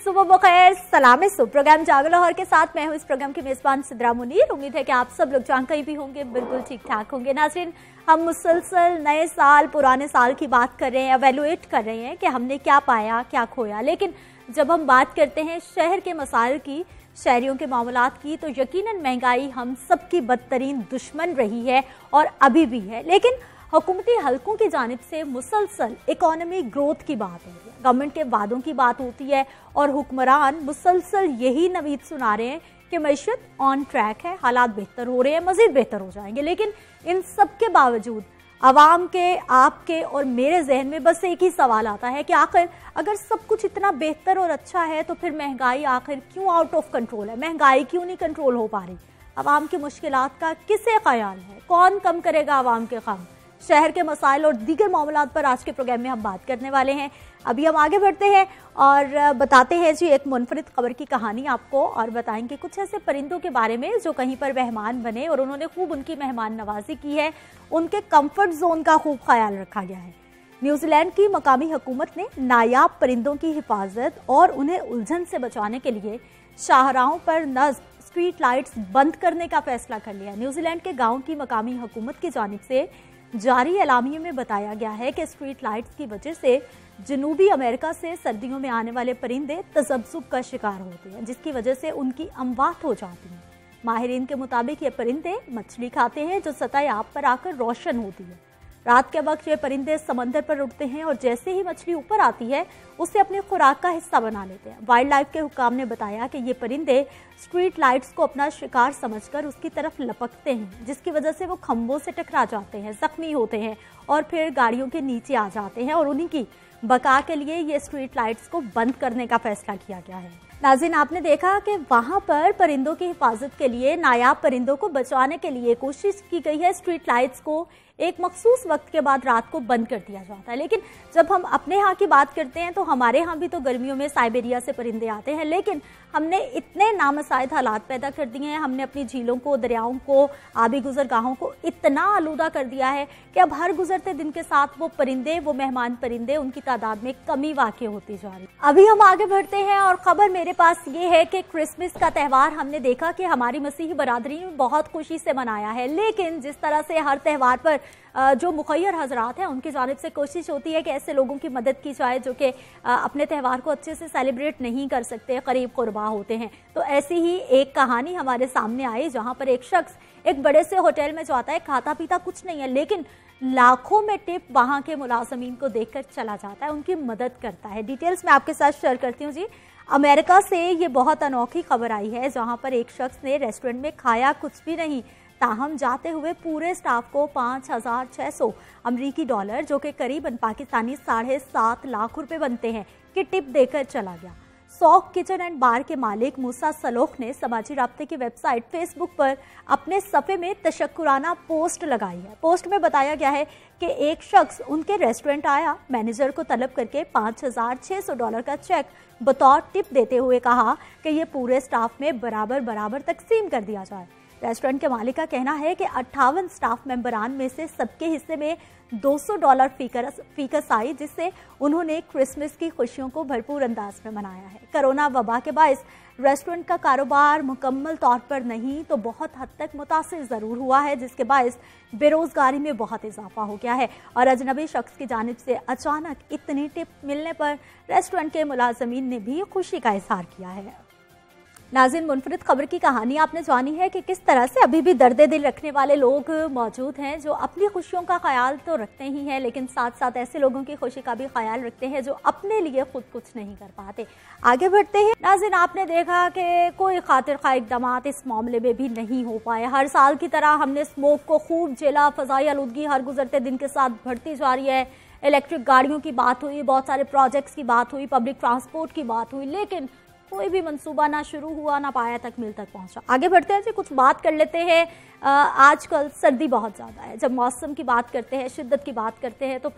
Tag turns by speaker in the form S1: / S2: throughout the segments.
S1: सुबह बखैर, सलाम सुबह। प्रोग्राम जागो लाहौर के साथ मैं हूं इस प्रोग्राम की मेजबान सिद्रा मुनीर। उम्मीद है कि आप सब लोग जहाँ कहीं भी होंगे बिल्कुल ठीक ठाक होंगे। नाज़रीन, हम मुसलसल नए साल पुराने साल की बात कर रहे हैं, एवेलुएट कर रहे हैं कि हमने क्या पाया क्या खोया। लेकिन जब हम बात करते हैं शहर के मसाइल की, शहरियों के मामलात की, तो यकीनन महंगाई हम सबकी बदतरीन दुश्मन रही है और अभी भी है। लेकिन हुकूमती हलकों की जानिब से मुसलसल इकोनॉमी ग्रोथ की बात होती है, गवर्नमेंट के वादों की बात होती है और हुक्मरान मुसलसल यही नवीद सुना रहे हैं कि मईशत ऑन ट्रैक है, हालात बेहतर हो रहे हैं, मजीद बेहतर हो जाएंगे। लेकिन इन सब के बावजूद आवाम के, आपके और मेरे जहन में बस एक ही सवाल आता है कि आखिर अगर सब कुछ इतना बेहतर और अच्छा है तो फिर महंगाई आखिर क्यों आउट ऑफ कंट्रोल है? महंगाई क्यों नहीं कंट्रोल हो पा रही? आवाम की मुश्किलात का किसे ख्याल है? कौन कम करेगा आवाम के काम? शहर के मसाइल और दीगर मामलात पर आज के प्रोग्राम में हम बात करने वाले हैं। अभी हम आगे बढ़ते हैं और बताते हैं जी एक मुनफरिद खबर की कहानी आपको, और बताएंगे कुछ ऐसे परिंदों के बारे में जो कहीं पर मेहमान बने और उन्होंने खूब उनकी मेहमान नवाजी की है, उनके कंफर्ट जोन का खूब ख्याल रखा गया है। न्यूजीलैंड की मकामी हुकूमत ने नायाब परिंदों की हिफाजत और उन्हें उलझन से बचाने के लिए शाहराहों पर नस्ब स्ट्रीट लाइट्स बंद करने का फैसला कर लिया। न्यूजीलैंड के गाँव की मकामी हुकूमत की जानिब से जारी एलामिये में बताया गया है कि स्ट्रीट लाइट्स की वजह से जनूबी अमेरिका से सर्दियों में आने वाले परिंदे तजब्जुब का शिकार होते हैं, जिसकी वजह से उनकी अमवात हो जाती है। माहिरीन के मुताबिक ये परिंदे मछली खाते हैं जो सतह आब पर आकर रोशन होती है। रात के वक्त ये परिंदे समंदर पर उड़ते हैं और जैसे ही मछली ऊपर आती है उसे अपनी खुराक का हिस्सा बना लेते हैं। वाइल्ड लाइफ के हुक्काम ने बताया कि ये परिंदे स्ट्रीट लाइट्स को अपना शिकार समझकर उसकी तरफ लपकते हैं, जिसकी वजह से वो खंभों से टकरा जाते हैं, जख्मी होते हैं और फिर गाड़ियों के नीचे आ जाते हैं। और उन्हीं की बका के लिए ये स्ट्रीट लाइट्स को बंद करने का फैसला किया गया है। नाज़रीन, आपने देखा कि वहां पर परिंदों की हिफाजत के लिए, नायाब परिंदों को बचाने के लिए कोशिश की गई है। स्ट्रीट लाइट्स को एक मखसूस वक्त के बाद रात को बंद कर दिया जाता है। लेकिन जब हम अपने यहाँ की बात करते हैं तो हमारे यहाँ भी तो गर्मियों में साइबेरिया से परिंदे आते हैं, लेकिन हमने इतने नामसाइद हालात पैदा कर दिए हैं, हमने अपनी झीलों को, दरियाओं को, आबी गुजरगाहों को इतना आलूदा कर दिया है कि अब हर गुजरते दिन के साथ वो परिंदे, वो मेहमान परिंदे, उनकी तादाद में कमी वाक़ई होती जा रही। अभी हम आगे बढ़ते हैं और खबर मेरे पास ये है कि क्रिसमस का त्यौहार हमने देखा कि हमारी मसीही बरादरी ने बहुत खुशी से मनाया है। लेकिन जिस तरह से हर त्यौहार पर जो मुखय्यर हजरात हैं उनकी जानिब से कोशिश होती है कि ऐसे लोगों की मदद की जाए जो कि अपने त्यौहार को अच्छे से सेलिब्रेट नहीं कर सकते, करीब कुर्बा होते हैं। तो ऐसी ही एक कहानी हमारे सामने आई जहां पर एक शख्स एक बड़े से होटल में जाता है, खाता पीता कुछ नहीं है, लेकिन लाखों में टिप वहां के मुलाजमीन को देकर चला जाता है, उनकी मदद करता है। डिटेल्स मैं आपके साथ शेयर करती हूँ जी। अमेरिका से ये बहुत अनोखी खबर आई है जहाँ पर एक शख्स ने रेस्टोरेंट में खाया कुछ भी नहीं, ताहम जाते हुए पूरे स्टाफ को 5,600 अमरीकी डॉलर, जो कि करीबन पाकिस्तानी 7.5 लाख रुपए बनते हैं, की टिप देकर चला गया। सौक किचन एंड बार के मालिक मूसा सलोख ने समाजी राब्ते की वेबसाइट फेसबुक पर अपने सफ़े में तशक्कुराना पोस्ट लगाई है। पोस्ट में बताया गया है कि एक शख्स उनके रेस्टोरेंट आया, मैनेजर को तलब करके 5,600 डॉलर का चेक बतौर टिप देते हुए कहा कि ये पूरे स्टाफ में बराबर बराबर तकसीम कर दिया जाए। रेस्टोरेंट के मालिक का कहना है कि 58 स्टाफ मेंबरान में से सबके हिस्से में $200 फीकस आई, जिससे उन्होंने क्रिसमस की खुशियों को भरपूर अंदाज में मनाया है। कोरोना वबा के बायस रेस्टोरेंट का कारोबार मुकम्मल तौर पर नहीं तो बहुत हद तक मुतासिर ज़रूर हुआ है, जिसके बायस बेरोज़गारी में बहुत इजाफा हो गया है। और अजनबी शख्स की जानिब से अचानक इतनी टिप मिलने पर रेस्टोरेंट के मुलाजमीन ने भी खुशी का इजहार किया है। नाज़रीन, मुनफरिद खबर की कहानी आपने जानी है कि किस तरह से अभी भी दर्द दिल रखने वाले लोग मौजूद हैं जो अपनी खुशियों का ख्याल तो रखते ही हैं, लेकिन साथ साथ ऐसे लोगों की खुशी का भी ख्याल रखते हैं जो अपने लिए खुद कुछ नहीं कर पाते। आगे बढ़ते हैं। नाज़रीन, आपने देखा कि कोई खातिर खा इक़दाम इस मामले में भी नहीं हो पाए। हर साल की तरह हमने स्मोक को खूब झेला, फ़ज़ाई आलूदगी हर गुजरते दिन के साथ बढ़ती जा रही है। इलेक्ट्रिक गाड़ियों की बात हुई, बहुत सारे प्रोजेक्ट्स की बात हुई, पब्लिक ट्रांसपोर्ट की बात हुई, लेकिन कोई भी मंसूबा ना शुरू हुआ ना पाया तक मिल तक पहुंचा। आगे बढ़ते हैं जी, कुछ बात कर लेते हैं। आजकल सर्दी बहुत ज़्यादा है। जब मौसम की बात करते हैं, शिद्दत की बात करते हैं, तो फिर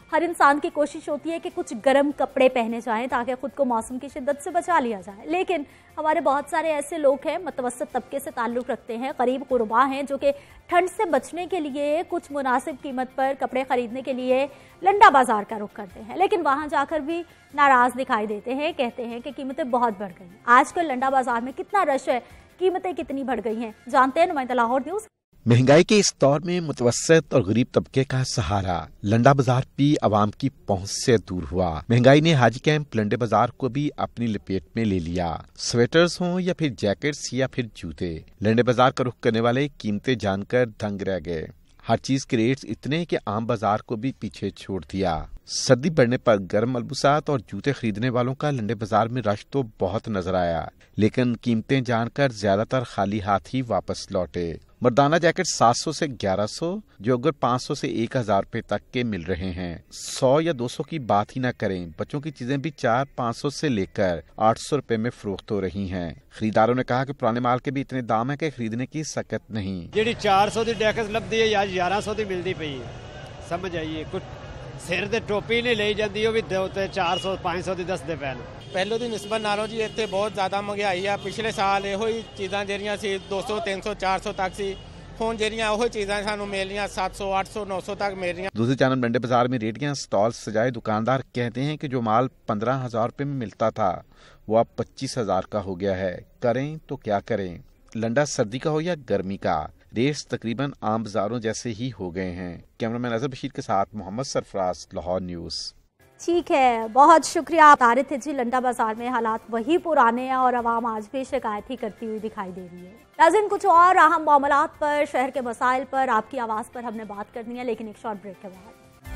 S1: हर इंसान की कोशिश होती है कि कुछ गर्म कपड़े पहने जाएं ताकि खुद को मौसम की शिद्दत से बचा लिया जाए। लेकिन हमारे बहुत सारे ऐसे लोग हैं मुतवस्सित तबके से ताल्लुक़ रखते हैं, गरीब गुरबा हैं, जो कि ठंड से बचने के लिए कुछ मुनासिब कीमत पर कपड़े खरीदने के लिए लंडा बाजार का रुख करते हैं, लेकिन वहाँ जाकर भी नाराज़ दिखाई देते हैं, कहते हैं कि कीमतें बहुत बढ़ गई। आजकल लंडा बाजार में कितना रश है, कीमतें कितनी बढ़ गई हैं, जानते हैं नुमाइंदा लाहौर न्यूज़।
S2: महंगाई के इस दौर में मुतवस्सित और गरीब तबके का सहारा लंडा बाजार भी आवाम की पहुंच से दूर हुआ। महंगाई ने हाजी कैंप लंडे बाजार को भी अपनी लपेट में ले लिया। स्वेटर्स हों या फिर जैकेट्स या फिर जूते, लंडे बाजार का रुख करने वाले कीमतें जानकर दंग रह गए। हर चीज के रेट्स इतने कि आम बाजार को भी पीछे छोड़ दिया। सर्दी बढ़ने पर गर्म मलबूसात और जूते खरीदने वालों का लंडे बाजार में रश तो बहुत नजर आया, लेकिन कीमतें जानकर ज्यादातर खाली हाथ ही वापस लौटे। मर्दाना जैकेट 700 से 1100, जो अगर 500 से 1000 रुपए तक के मिल रहे हैं। 100 या 200 की बात ही ना करें, बच्चों की चीजें भी 400-500 से लेकर 800 रुपए में फरोख्त हो रही हैं। खरीदारों ने कहा कि पुराने माल के भी इतने दाम है कि खरीदने की सकत नहीं।
S3: जी 400 की जैकेट लभदी है या 1100 की मिलती पई है, समझ आइए। कुछ सिर ते टोपी नहीं ली जाती, वो भी 400-500 की दसदे पैन।
S4: ਪਹਿਲੋਂ ਦੀ ਨਿਸਬਤ ਨਾਲੋਂ ਜੀ ਇੱਥੇ ਬਹੁਤ ਜ਼ਿਆਦਾ ਮਹਿੰਗਾਈ ਆ। ਪਿਛਲੇ ਸਾਲ ਇਹੋ ਹੀ ਚੀਜ਼ਾਂ ਜਿਹੜੀਆਂ ਸੀ 200, 300, 400 ਤੱਕ ਸੀ, ਹੁਣ ਜਿਹੜੀਆਂ ਉਹ ਚੀਜ਼ਾਂ ਸਾਨੂੰ ਮਿਲ ਰਹੀਆਂ 700, 800, 900 तक मिल रही हैं।
S2: दूसरी जानब लंडे बाजार में रेडियां स्टॉल सजाए दुकानदार कहते हैं कि जो माल 15,000 रुपए में मिलता था वो अब 25,000 का हो गया है। करें तो क्या करें, लंडा सर्दी का हो या गर्मी का, रेट्स तकरीबन आम बाजारों जैसे ही हो गए हैं। कैमरामैन अजहर बशीर के साथ मोहम्मद सरफराज, लाहौर न्यूज़।
S1: ठीक है, बहुत शुक्रिया। आप बता रहे थे जी लंडा बाजार में हालात वही पुराने हैं और आवाम आज भी शिकायत ही करती हुई दिखाई दे रही है। नाज़रीन, कुछ और अहम मामलात पर, शहर के मसाइल पर, आपकी आवाज़ पर हमने बात करनी है, लेकिन एक शॉर्ट ब्रेक के बाद।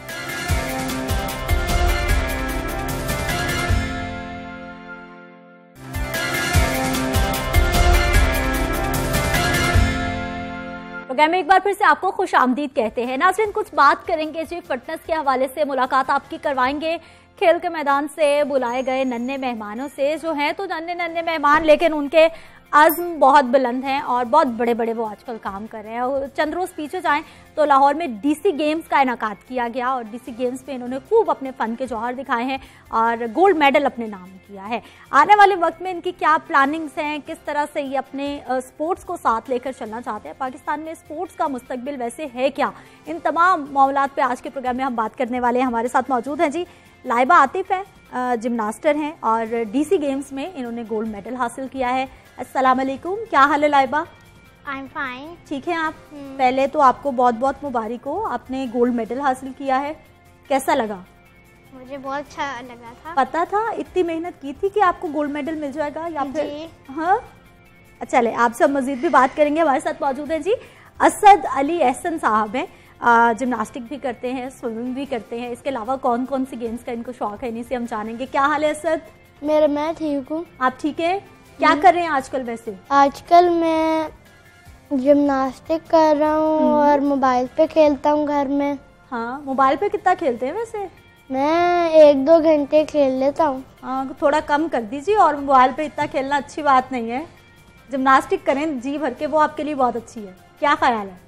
S1: प्रोग्राम में एक बार फिर से आपको खुश आमदीद कहते हैं। नाज़रीन, कुछ बात करेंगे जी फिटनेस के हवाले से, मुलाकात आपकी करवाएंगे खेल के मैदान से बुलाए गए नन्हे मेहमानों से, जो हैं तो नन्हे नन्हे मेहमान, लेकिन उनके आज़्म बहुत बुलंद हैं और बहुत बड़े बड़े वो आजकल काम कर रहे हैं। और चंद रोज़ पीछे जाएं तो लाहौर में डीसी गेम्स का इनेकाद किया गया और डीसी गेम्स में इन्होंने खूब अपने फ़न के जौहर दिखाए हैं और गोल्ड मेडल अपने नाम किया है। आने वाले वक्त में इनकी क्या प्लानिंग्स हैं, किस तरह से ये अपने स्पोर्ट्स को साथ लेकर चलना चाहते हैं, पाकिस्तान में स्पोर्ट्स का मुस्तकबिल वैसे है क्या, इन तमाम मामलात पर आज के प्रोग्राम में हम बात करने वाले हैं। हमारे साथ मौजूद हैं जी लाइबा आतिफ है, जिम्नास्टर हैं और डीसी गेम्स में इन्होंने गोल्ड मेडल हासिल किया है। अस्सलाम वालेकुम, क्या हाल है लाइबा?
S5: I am fine.
S1: ठीक है आप? पहले तो आपको बहुत बहुत मुबारक हो, आपने गोल्ड मेडल हासिल किया है, कैसा लगा?
S5: मुझे बहुत अच्छा लगा था।
S1: पता था, इतनी मेहनत की थी कि आपको गोल्ड मेडल मिल जाएगा या फिर? हाँ, चले आपसे हम मजीद भी बात करेंगे। हमारे साथ मौजूद हैं जी असद अली एहसन साहब हैं, जिम्नास्टिक भी करते हैं, स्विमिंग भी करते हैं, इसके अलावा कौन कौन सी गेम्स का इनको शौक है, इन्हीं से हम जानेंगे। क्या हाल है असद?
S5: मैं ठीक हूँ।
S1: आप ठीक है? क्या कर रहे हैं आजकल? वैसे
S5: आजकल मैं जिम्नास्टिक कर रहा हूँ और मोबाइल पे खेलता हूँ घर में।
S1: हाँ, मोबाइल पे कितना खेलते हैं वैसे?
S5: मैं 1-2 घंटे खेल लेता हूँ।
S1: हाँ, थोड़ा कम कर दीजिए, और मोबाइल पे इतना खेलना अच्छी बात नहीं है। जिम्नास्टिक करें जी भर के, वो आपके लिए बहुत अच्छी है। क्या ख्याल है?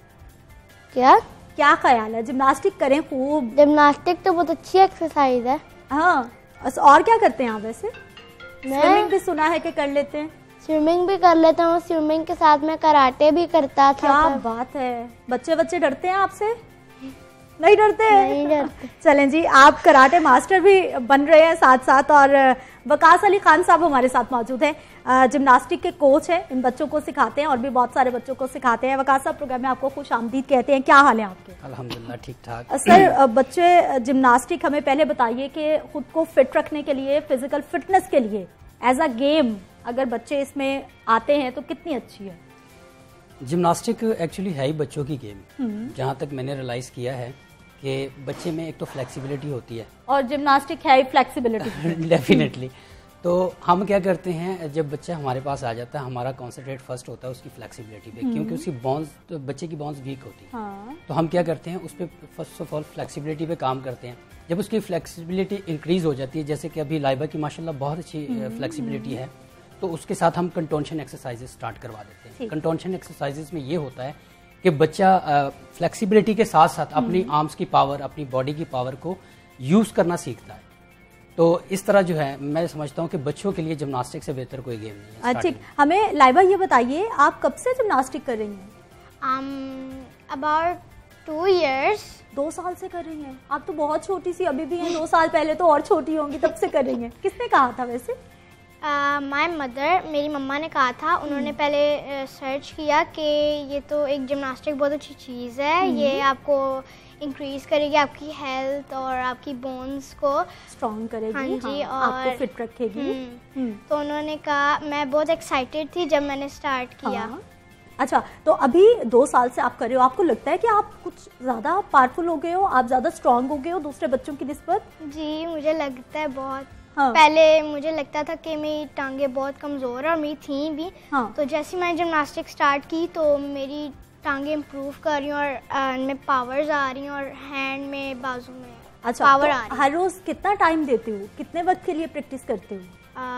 S1: क्या ख्याल है? जिम्नास्टिक करें खूब।
S5: जिम्नास्टिक तो बहुत अच्छी एक्सरसाइज है।
S1: हाँ, और क्या करते हैं आप वैसे? स्विमिंग भी सुना है कि कर लेते हैं।
S5: स्विमिंग भी कर लेता हूँ, स्विमिंग के साथ मैं कराटे भी करता था।
S1: क्या बात है। बच्चे डरते हैं आपसे? नहीं डरते?
S5: नहीं डरते।
S1: चलें जी, आप कराटे मास्टर भी बन रहे हैं साथ साथ, और वकास अली खान साहब हमारे साथ मौजूद हैं, जिम्नास्टिक के कोच हैं, इन बच्चों को सिखाते हैं और भी बहुत सारे बच्चों को सिखाते हैं। वकास साहब, प्रोग्राम में आपको खुश आमदीद कहते हैं। क्या हाल है आपके?
S6: अल्हम्दुलिल्लाह ठीक ठाक।
S1: सर, बच्चे जिम्नास्टिक, हमें पहले बताइए कि खुद को फिट रखने के लिए, फिजिकल फिटनेस के लिए एज अ गेम अगर बच्चे इसमें आते हैं तो कितनी अच्छी है?
S6: जिम्नास्टिक एक्चुअली है ही बच्चों की गेम। जहाँ तक मैंने रियलाइज किया है कि बच्चे में एक तो फ्लेक्सिबिलिटी होती है, और
S1: जिम्नास्टिक है ही फ्लेक्सिबिलिटी
S6: डेफिनेटली। तो हम क्या करते हैं, जब बच्चा हमारे पास आ जाता है, हमारा कॉन्सेंट्रेट फर्स्ट होता है उसकी फ्लेक्सिबिलिटी पे, क्योंकि उसकी बॉन्स, तो बच्चे की बॉन्स वीक होती है।
S1: हाँ।
S6: तो हम क्या करते हैं, उस पर फर्स्ट ऑफ ऑल फ्लेक्सिबिलिटी पे काम करते हैं। जब उसकी फ्लेक्सिबिलिटी इंक्रीज हो जाती है, जैसे कि अभी लाइबा की माशाल्लाह बहुत अच्छी फ्लेक्सिबिलिटी है, तो उसके साथ हम कंटोंशन एक्सरसाइजेस स्टार्ट करवा देते हैं। कंटोंशन एक्सरसाइजेस में ये होता है कि बच्चा फ्लेक्सिबिलिटी के साथ साथ अपनी आर्म्स की पावर, अपनी बॉडी की पावर को यूज़ करना सीखता है। तो इस तरह जो है मैं समझता हूँ कि बच्चों के लिए जिम्नास्टिक से बेहतर कोई गेम नहीं है।
S1: ठीक, हमें लाइबा ये बताइए आप कब से जिम्नास्टिक कर रही हैं?
S5: About 2 years।
S1: 2 साल से कर रही हैं? आप तो बहुत छोटी सी अभी भी हैं, 2 साल पहले तो और छोटी होंगी, तब से कर रही हैं। किसने कहा था वैसे?
S5: माय मदर, मेरी मम्मा ने कहा था। उन्होंने पहले सर्च किया कि ये तो एक जिम्नास्टिक बहुत अच्छी चीज़ है, ये आपको इंक्रीज करेगी आपकी हेल्थ और आपकी बोन्स को
S1: स्ट्रॉन्ग करेगी।
S5: हाँ जी,
S1: हाँ,
S5: और
S1: आपको फिट रखेगी।
S5: तो उन्होंने कहा, मैं बहुत एक्साइटेड थी जब मैंने स्टार्ट किया।
S1: हाँ। अच्छा, तो अभी 2 साल से आप कर रहे हो, आपको लगता है कि आप कुछ ज़्यादा पावरफुल हो गए हो, आप ज़्यादा स्ट्रॉन्ग हो गए हो दूसरे बच्चों की निस्बत?
S5: जी, मुझे लगता है बहुत।
S1: हाँ।
S5: पहले मुझे लगता था कि मेरी टांगें बहुत कमज़ोर और मेरी थी भी।
S1: हाँ।
S5: तो जैसे मैंने जिम्नास्टिक स्टार्ट की तो मेरी टांगें इम्प्रूव कर रही हैं और उनमें पावर्स आ रही हैं और हैंड में, बाजू में
S1: अच्छा,
S5: पावर
S1: तो
S5: आ रही है।
S1: हर रोज़ कितना टाइम देते हो, कितने वक्त के लिए प्रैक्टिस करते हो?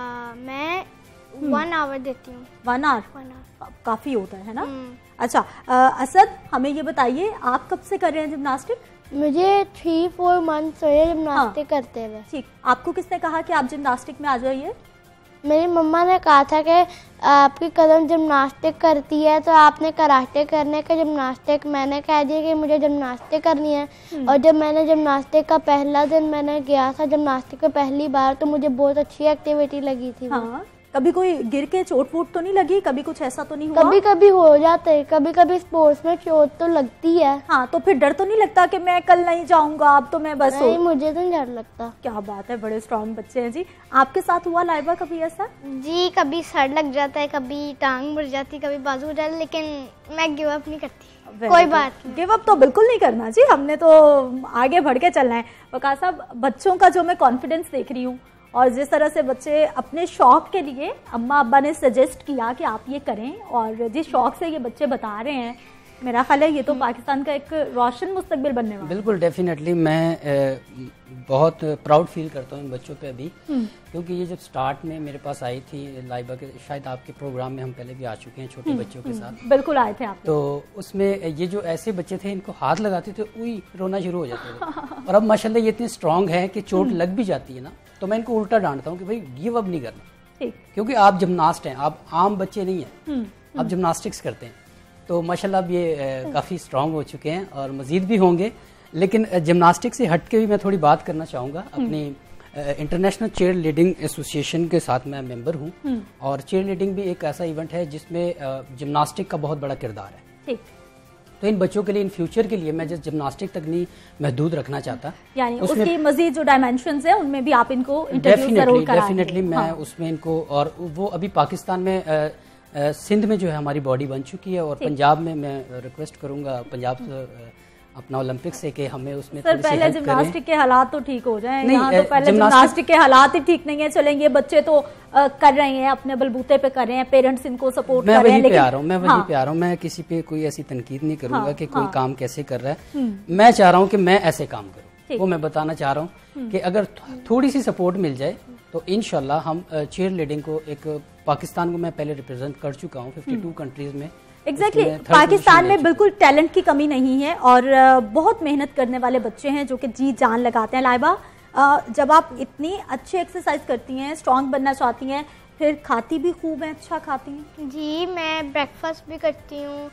S5: मैं 1 hour देती हूँ।
S1: 1 hour?
S5: 1 hour
S1: काफ़ी होता है ना? अच्छा, असद हमें ये बताइए आप कब से कर रहे हैं जिम्नास्टिक?
S5: मुझे 3-4 months हुए जिम्नास्टिक करते हुए।
S1: ठीक, आपको किसने कहा कि आप जिम्नास्टिक में आ जाइए?
S5: मेरी मम्मा ने कहा था कि आपकी कदम जिम्नास्टिक करती है तो आपने कराटे करने का जिम्नास्टिक। मैंने कह दिया कि मुझे जिम्नास्टिक करनी है। और जब मैंने जिम्नास्टिक का पहला दिन मैंने गया था जिम्नास्टिक में पहली बार, तो मुझे बहुत अच्छी एक्टिविटी लगी थी।
S1: हाँ, कभी कोई गिर के चोट वोट तो नहीं लगी? कभी कुछ ऐसा तो नहीं हुआ?
S5: कभी कभी हो जाते हैं, कभी कभी स्पोर्ट्स में चोट तो लगती है।
S1: हाँ, तो फिर डर तो नहीं लगता कि मैं कल नहीं जाऊंगा, अब तो मैं बस
S5: नहीं, मुझे तो नहीं डर लगता।
S1: क्या बात है, बड़े स्ट्रॉन्ग बच्चे हैं जी। आपके साथ हुआ लाइबा कभी ऐसा?
S5: जी, कभी सर लग जाता है, कभी टांग मुड़ जाती, कभी बाजू मुड़ जाती, लेकिन मैं गिव अप नहीं करती। कोई बात नहीं,
S1: गिव अप तो बिल्कुल नहीं करना जी, हमने तो आगे बढ़ के चलना है। वकार साहब, बच्चों का जो मैं कॉन्फिडेंस देख रही हूँ और जिस तरह से बच्चे अपने शौक के लिए, अम्मा अब्बा ने सजेस्ट किया कि आप ये करें और जिस शौक से ये बच्चे बता रहे हैं, मेरा ख्याल है ये तो पाकिस्तान का एक रोशन मुस्तकबिल बनने वाला है।
S6: बिल्कुल, डेफिनेटली मैं बहुत प्राउड फील करता हूँ इन बच्चों पे अभी, क्योंकि ये जब स्टार्ट में मेरे पास आई थी लाइबा के, शायद आपके प्रोग्राम में हम पहले भी आ चुके हैं छोटे बच्चों के साथ।
S1: बिल्कुल आए थे आप।
S6: तो उसमें ये जो ऐसे बच्चे थे, इनको हाथ लगाते थे उई रोना शुरू हो जाते थे। और अब माशाल्लाह ये इतने स्ट्रांग हैं कि चोट लग भी जाती है ना, तो मैं इनको उल्टा डांटता हूँ कि भाई गिव अप नहीं करना, क्योंकि आप जिम्नास्ट हैं, आप आम बच्चे नहीं हैं, आप जिम्नास्टिक्स करते हैं। तो माशाल्लाह अब ये काफ़ी स्ट्रांग हो चुके हैं और मज़ीद भी होंगे। लेकिन जिम्नास्टिक से हट के भी मैं थोड़ी बात करना चाहूँगा। अपनी इंटरनेशनल चेयर लीडिंग एसोसिएशन के साथ मैं मेंबर हूँ और चेयर लीडिंग भी एक ऐसा इवेंट है जिसमें जिम्नास्टिक का बहुत बड़ा किरदार है। तो इन बच्चों के लिए, इन फ्यूचर के लिए मैं जिस जिम्नास्टिक तक नहीं महदूद रखना चाहता,
S1: यानी उसकी मजीद जो डायमेंशंस है उनमें भी आप इनको इंट्रोड्यूस जरूर कराएंगे।
S6: डेफिनेटली मैं उसमें इनको, और वो अभी पाकिस्तान में सिंध में जो है हमारी बॉडी बन चुकी है और पंजाब में मैं रिक्वेस्ट करूंगा पंजाब अपना ओलंपिक से कि हमें उसमें
S1: सर पहले जिम्नास्टिक के हालात तो ठीक हो जाएं। यहाँ तो पहले जिम्नास्टिक के हालात ही ठीक नहीं है। चलेंगे, बच्चे तो कर रहे हैं, अपने बलबूते पे कर रहे हैं, पेरेंट्स इनको सपोर्ट कर रहे हैं।
S6: मैं वहीं पे आ रहा हूँ, मैं किसी पे कोई ऐसी तनकीद नहीं करूंगा कि कोई काम कैसे कर रहा है। मैं चाह रहा हूँ कि मैं ऐसे काम करूँ, वो मैं बताना चाह रहा हूँ कि अगर थोड़ी सी सपोर्ट मिल जाए तो इंशाल्लाह हम चेयर लीडिंग को, एक पाकिस्तान को मैं पहले रिप्रेजेंट कर चुका हूँ 52 कंट्रीज में।
S1: एग्जैक्टली पाकिस्तान में बिल्कुल टैलेंट की कमी नहीं है और बहुत मेहनत करने वाले बच्चे हैं जो कि जी जान लगाते हैं। लाइबा, जब आप इतनी अच्छी एक्सरसाइज करती हैं, स्ट्रांग बनना चाहती हैं, फिर खाती भी खूब हैं, अच्छा खाती हैं?
S5: जी, मैं ब्रेकफास्ट भी करती हूँ।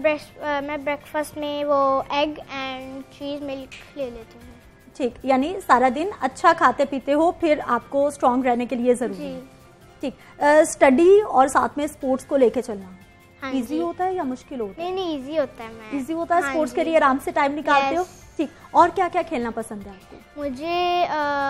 S5: मैं ब्रेकफास्ट में वो एग एंड चीज़ मिल्क ले लेती हूँ।
S1: ठीक, यानी सारा दिन अच्छा खाते पीते हो, फिर आपको स्ट्रांग रहने के लिए जरूरी है। ठीक, स्टडी और साथ में स्पोर्ट्स को लेके चलना इजी होता है या मुश्किल होता है?
S5: नहीं, इजी होता है।
S1: इजी होता है। स्पोर्ट्स के लिए आराम से टाइम निकालते हो? ठीक, और क्या क्या खेलना पसंद है आपको?
S5: मुझे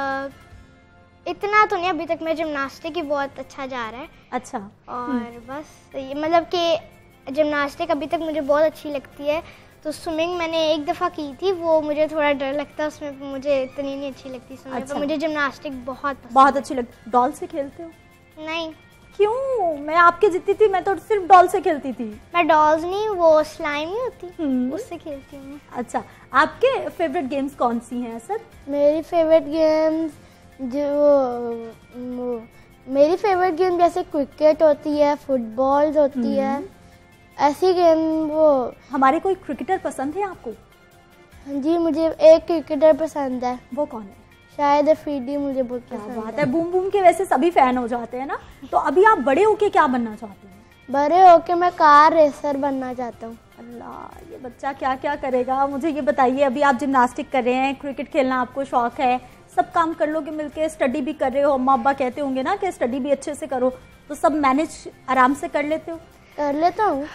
S5: इतना तो नहीं, अभी तक मैं जिम्नास्टिक ही बहुत अच्छा जा रहा है।
S1: अच्छा।
S5: और बस ये मतलब कि जिम्नास्टिक अभी तक मुझे बहुत अच्छी लगती है। तो स्विमिंग मैंने एक दफ़ा की थी, वो मुझे थोड़ा डर लगता है उसमें, मुझे इतनी नहीं अच्छी लगती स्विमिंग। अच्छा। पर मुझे जिम्नास्टिक बहुत
S1: अच्छी लगती। डॉल से खेलते हो?
S5: नहीं।
S1: क्यों? मैं आपके जितनी थी, मैं तो सिर्फ डॉल से खेलती थी।
S5: मैं डॉल्स नहीं, वो स्लाइम ही होती, उससे खेलती हूँ।
S1: अच्छा, आपके फेवरेट गेम्स कौन सी हैं सर?
S5: मेरी फेवरेट गेम जैसे क्रिकेट होती है, फुटबॉल होती है, ऐसी गेम। वो
S1: हमारे कोई क्रिकेटर पसंद है आपको?
S5: हाँ जी, मुझे एक क्रिकेटर पसंद है।
S1: वो कौन है?
S5: शायद अफरीदी मुझे बहुत पसंद
S1: बात है। बूम बूम के वैसे सभी फैन हो जाते हैं ना। तो अभी आप बड़े होके क्या बनना चाहते हैं?
S5: बड़े होके मैं कार रेसर बनना चाहता हूँ।
S1: अल्लाह, ये बच्चा क्या क्या करेगा। मुझे ये बताइए, अभी आप जिम्नास्टिक कर रहे हैं, क्रिकेट खेलना आपको शौक है, सब काम कर लोगे मिलके, स्टडी भी कर रहे हो, अम्मा अब्बा कहते होंगे ना कि स्टडी भी अच्छे से करो, तो सब मैनेज आराम से कर लेते हो?
S5: कर लेता हूँ।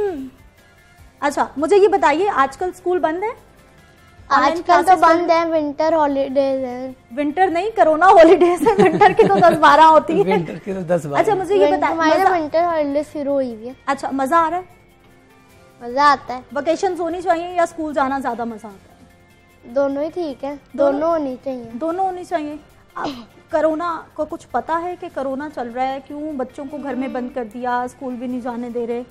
S1: अच्छा, मुझे ये बताइए, आजकल स्कूल बंद है?
S5: आजकल तो बंद है, विंटर हॉलीडेज है।
S1: विंटर नहीं, कोरोना हॉलीडेज है। विंटर की तो 10-12 होती है।
S6: विंटर की तो 10-12।
S1: अच्छा, मुझे ये बताइए,
S5: हमारे विंटर हॉलीडेज शुरू हुई है।
S1: अच्छा, मजा आ रहा है?
S5: मजा आता है।
S1: वेकेशन होनी चाहिए या स्कूल जाना ज्यादा मजा आता है?
S5: दोनों ही ठीक है, दोनों होनी चाहिए।
S1: दोनों होनी चाहिए। अब कोरोना को कुछ पता है कि कोरोना चल रहा है, क्यों बच्चों को घर में बंद कर दिया, स्कूल भी नहीं जाने दे रहे?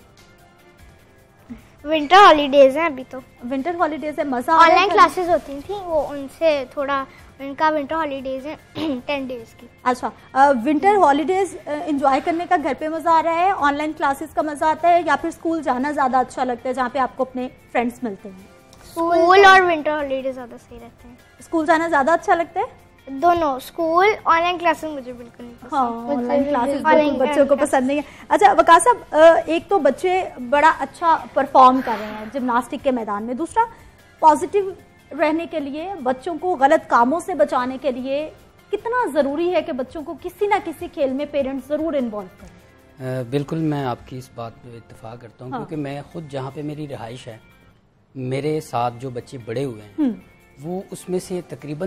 S7: विंटर हॉलीडेज हैं अभी। तो
S1: विंटर हॉलीडेज है, मजा
S7: ऑनलाइन क्लासेस होती थी, वो उनसे थोड़ा इनका विंटर हॉलीडेज है 10 डेज की।
S1: अच्छा, विंटर हॉलीडेज एंजॉय करने का घर पे मजा आ रहा है, ऑनलाइन क्लासेस का मजा आता है, या फिर स्कूल जाना ज्यादा अच्छा लगता है जहाँ पे आपको अपने फ्रेंड्स मिलते हैं?
S7: स्कूल और विंटर हॉलीडेज ज्यादा सही रहते हैं।
S1: स्कूल जाना ज्यादा अच्छा लगता है?
S7: दोनों। स्कूल ऑनलाइन क्लासेस मुझे बिल्कुल नहीं पसंद।
S1: हाँ, ऑनलाइन क्लासेस बच्चों को पसंद नहीं है। अच्छा वकास साहब, एक तो बच्चे बड़ा अच्छा परफॉर्म कर रहे हैं जिम्नास्टिक के मैदान में, दूसरा पॉजिटिव रहने के लिए, बच्चों को गलत कामों से बचाने के लिए कितना ज़रूरी है कि बच्चों को किसी ना किसी खेल में पेरेंट्स ज़रूर इन्वॉल्व करें?
S6: बिल्कुल, मैं आपकी इस बात पे इत्तेफाक करता हूँ। क्योंकि मैं खुद जहाँ पे मेरी रिहाइश है, मेरे साथ जो बच्चे बड़े हुए हैं वो उसमें से तकरीबन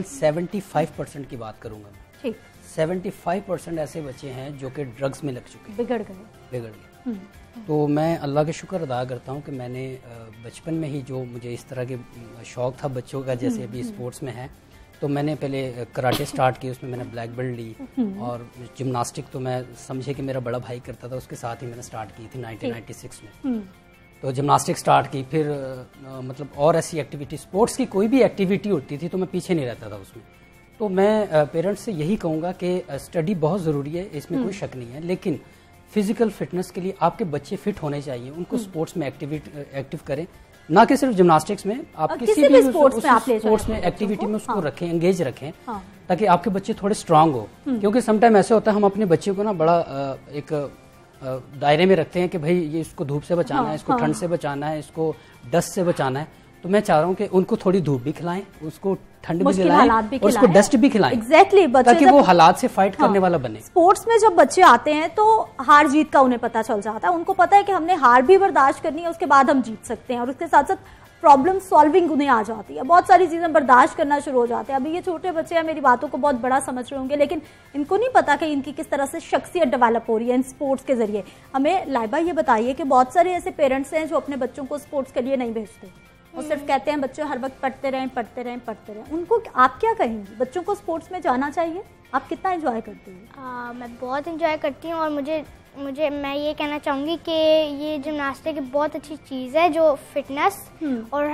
S6: 75% की बात करूंगा मैं।
S1: ठीक।
S6: 75% ऐसे बच्चे हैं जो कि ड्रग्स में लग चुके हैं, बिगड़ गए। तो मैं अल्लाह के शुक्र अदा करता हूँ कि मैंने बचपन में ही जो मुझे इस तरह के शौक था बच्चों का, जैसे अभी स्पोर्ट्स में है, तो मैंने पहले कराटे स्टार्ट की, उसमें मैंने ब्लैक बेल्ट ली, और जिम्नास्टिक तो मैं समझे कि मेरा बड़ा भाई करता था, उसके साथ ही मैंने स्टार्ट की थी 1996 में। तो जिम्नास्टिक स्टार्ट की, फिर मतलब और ऐसी एक्टिविटी, स्पोर्ट्स की कोई भी एक्टिविटी होती थी तो मैं पीछे नहीं रहता था उसमें। तो मैं पेरेंट्स से यही कहूँगा कि स्टडी बहुत ज़रूरी है, इसमें कोई शक नहीं है, लेकिन फिजिकल फिटनेस के लिए आपके बच्चे फिट होने चाहिए, उनको स्पोर्ट्स में एक्टिव करें, ना कि सिर्फ जिम्नास्टिक्स में, आप किसी भी स्पोर्ट्स में एक्टिविटी में उसको रखें, एंगेज रखें, ताकि आपके बच्चे थोड़े स्ट्रांग हो। क्योंकि समटाइम ऐसे होता है हम अपने बच्चे को ना बड़ा एक दायरे में रखते हैं कि भाई ये इसको धूप से बचाना है, इसको ठंड से बचाना है, इसको डस्ट से बचाना है। तो मैं चाह रहा हूँ कि उनको थोड़ी धूप भी खिलाएं, उसको ठंड भी दिलाएं और उसको डस्ट भी खिलाएं।
S1: एग्जैक्टली,
S6: ताकि वो हालात से फाइट करने वाला बने।
S1: स्पोर्ट्स में जब बच्चे आते हैं तो हार जीत का उन्हें पता चल जाता है, उनको पता है कि हमने हार भी बर्दाश्त करनी है, उसके बाद हम जीत सकते हैं, और उसके साथ साथ प्रॉब्लम सॉल्विंग उन्हें आ जाती है, बहुत सारी चीजें बर्दाश्त करना शुरू हो जाते हैं। अभी ये छोटे बच्चे हैं, मेरी बातों को बहुत बड़ा समझ रहे होंगे, लेकिन इनको नहीं पता कि इनकी किस तरह से शख्सियत डेवलप हो रही है इन स्पोर्ट्स के जरिए। हमें लाइबा ये बताइए कि बहुत सारे ऐसे पेरेंट्स हैं जो अपने बच्चों को स्पोर्ट्स के लिए नहीं भेजते, वो सिर्फ कहते हैं बच्चे हर वक्त पढ़ते रहें। उनको आप क्या कहेंगे? बच्चों को स्पोर्ट्स में जाना चाहिए? आप कितना एंजॉय करते हैं?
S7: मैं बहुत एंजॉय करती हूँ, और मुझे मैं ये कहना चाहूँगी कि ये जिम्नास्टिक बहुत अच्छी चीज़ है जो फिटनेस और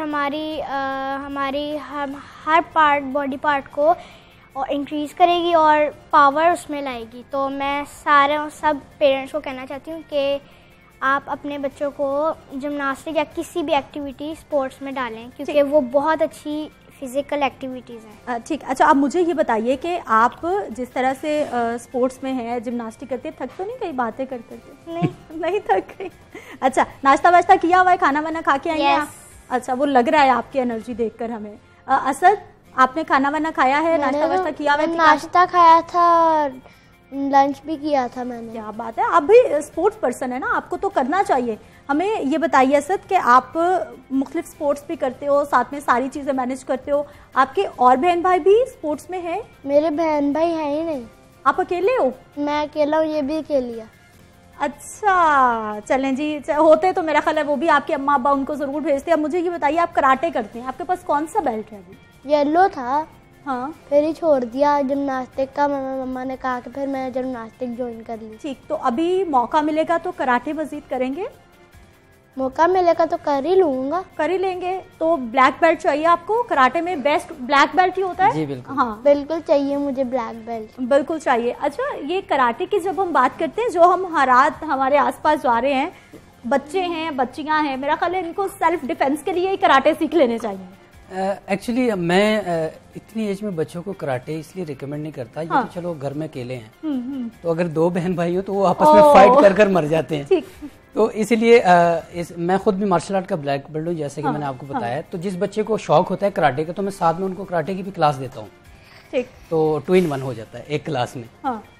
S7: हमारी हर पार्ट, बॉडी पार्ट को और इंक्रीज़ करेगी और पावर उसमें लाएगी। तो मैं सब पेरेंट्स को कहना चाहती हूँ कि आप अपने बच्चों को जिम्नास्टिक या किसी भी एक्टिविटी स्पोर्ट्स में डालें, क्योंकि वो बहुत अच्छी फिजिकल एक्टिविटीज़ हैं।
S1: ठीक। अच्छा, आप मुझे ये बताइए कि आप जिस तरह से स्पोर्ट्स में हैं, जिम्नास्टिक करते हैं, थक तो नहीं गई बातें कर करके? नहीं थक गई। अच्छा, नाश्ता वाश्ता किया हुआ है, खाना वाना खा के आई हैं? अच्छा, वो लग रहा है आपकी एनर्जी देखकर हमें। असद, आपने खाना वाना खाया है, नाश्ता वाश्ता किया हुआ है?
S5: नाश्ता खाया था, लंच भी किया था मैंने।
S1: क्या बात है, आप भी स्पोर्ट्स पर्सन है ना, आपको तो करना चाहिए। हमें ये बताइए असद कि आप मुख्तलिफ स्पोर्ट्स भी करते हो, साथ में सारी चीज़ें मैनेज करते हो, आपके और बहन भाई भी स्पोर्ट्स में है?
S5: मेरे बहन भाई हैं ही नहीं।
S1: आप अकेले हो?
S5: मैं अकेला हूँ, ये भी अकेली है।
S1: अच्छा, चलें जी, होते तो मेरा ख्याल है वो भी आपके अम्मा अब्बा उनको ज़रूर भेजते हैं। अब मुझे ये बताइए, आप कराटे करते हैं, आपके पास कौन सा बेल्ट है अभी?
S5: येलो था,
S1: हाँ,
S5: फिर ही छोड़ दिया जिम्नास्टिक का। मम्मा ने कहा कि फिर मैंने जिम्नास्टिक ज्वाइन कर ली।
S1: ठीक, तो अभी मौका मिलेगा तो कराटे मजीद करेंगे?
S5: मौका मिलेगा तो कर ही लूंगा।
S1: कर ही लेंगे। तो ब्लैक बेल्ट चाहिए आपको? कराटे में बेस्ट ब्लैक बेल्ट ही होता है?
S6: जी बिल्कुल।
S1: हाँ
S5: बिल्कुल चाहिए मुझे ब्लैक बेल्ट,
S1: बिल्कुल चाहिए। अच्छा, ये कराटे की जब हम बात करते हैं, जो हम हालात हमारे आसपास जा रहे हैं, बच्चे हैं, बच्चियां हैं, मेरा ख्याल है इनको सेल्फ डिफेंस के लिए ही कराटे सीख लेने चाहिए।
S6: एक्चुअली मैं इतनी एज में बच्चों को कराटे इसलिए रिकमेंड नहीं करता। ये तो चलो घर में अकेले हैं, तो अगर 2 बहन भाई हो तो वो आपस में फाइट कर कर मर जाते हैं। तो इसीलिए मैं खुद भी मार्शल आर्ट का ब्लैक बेल्ट हूँ, जैसे कि मैंने आपको बताया। तो जिस बच्चे को शौक होता है कराटे का, तो मैं साथ में उनको कराटे की भी क्लास देता हूँ। तो 2 in 1 हो जाता है एक क्लास में।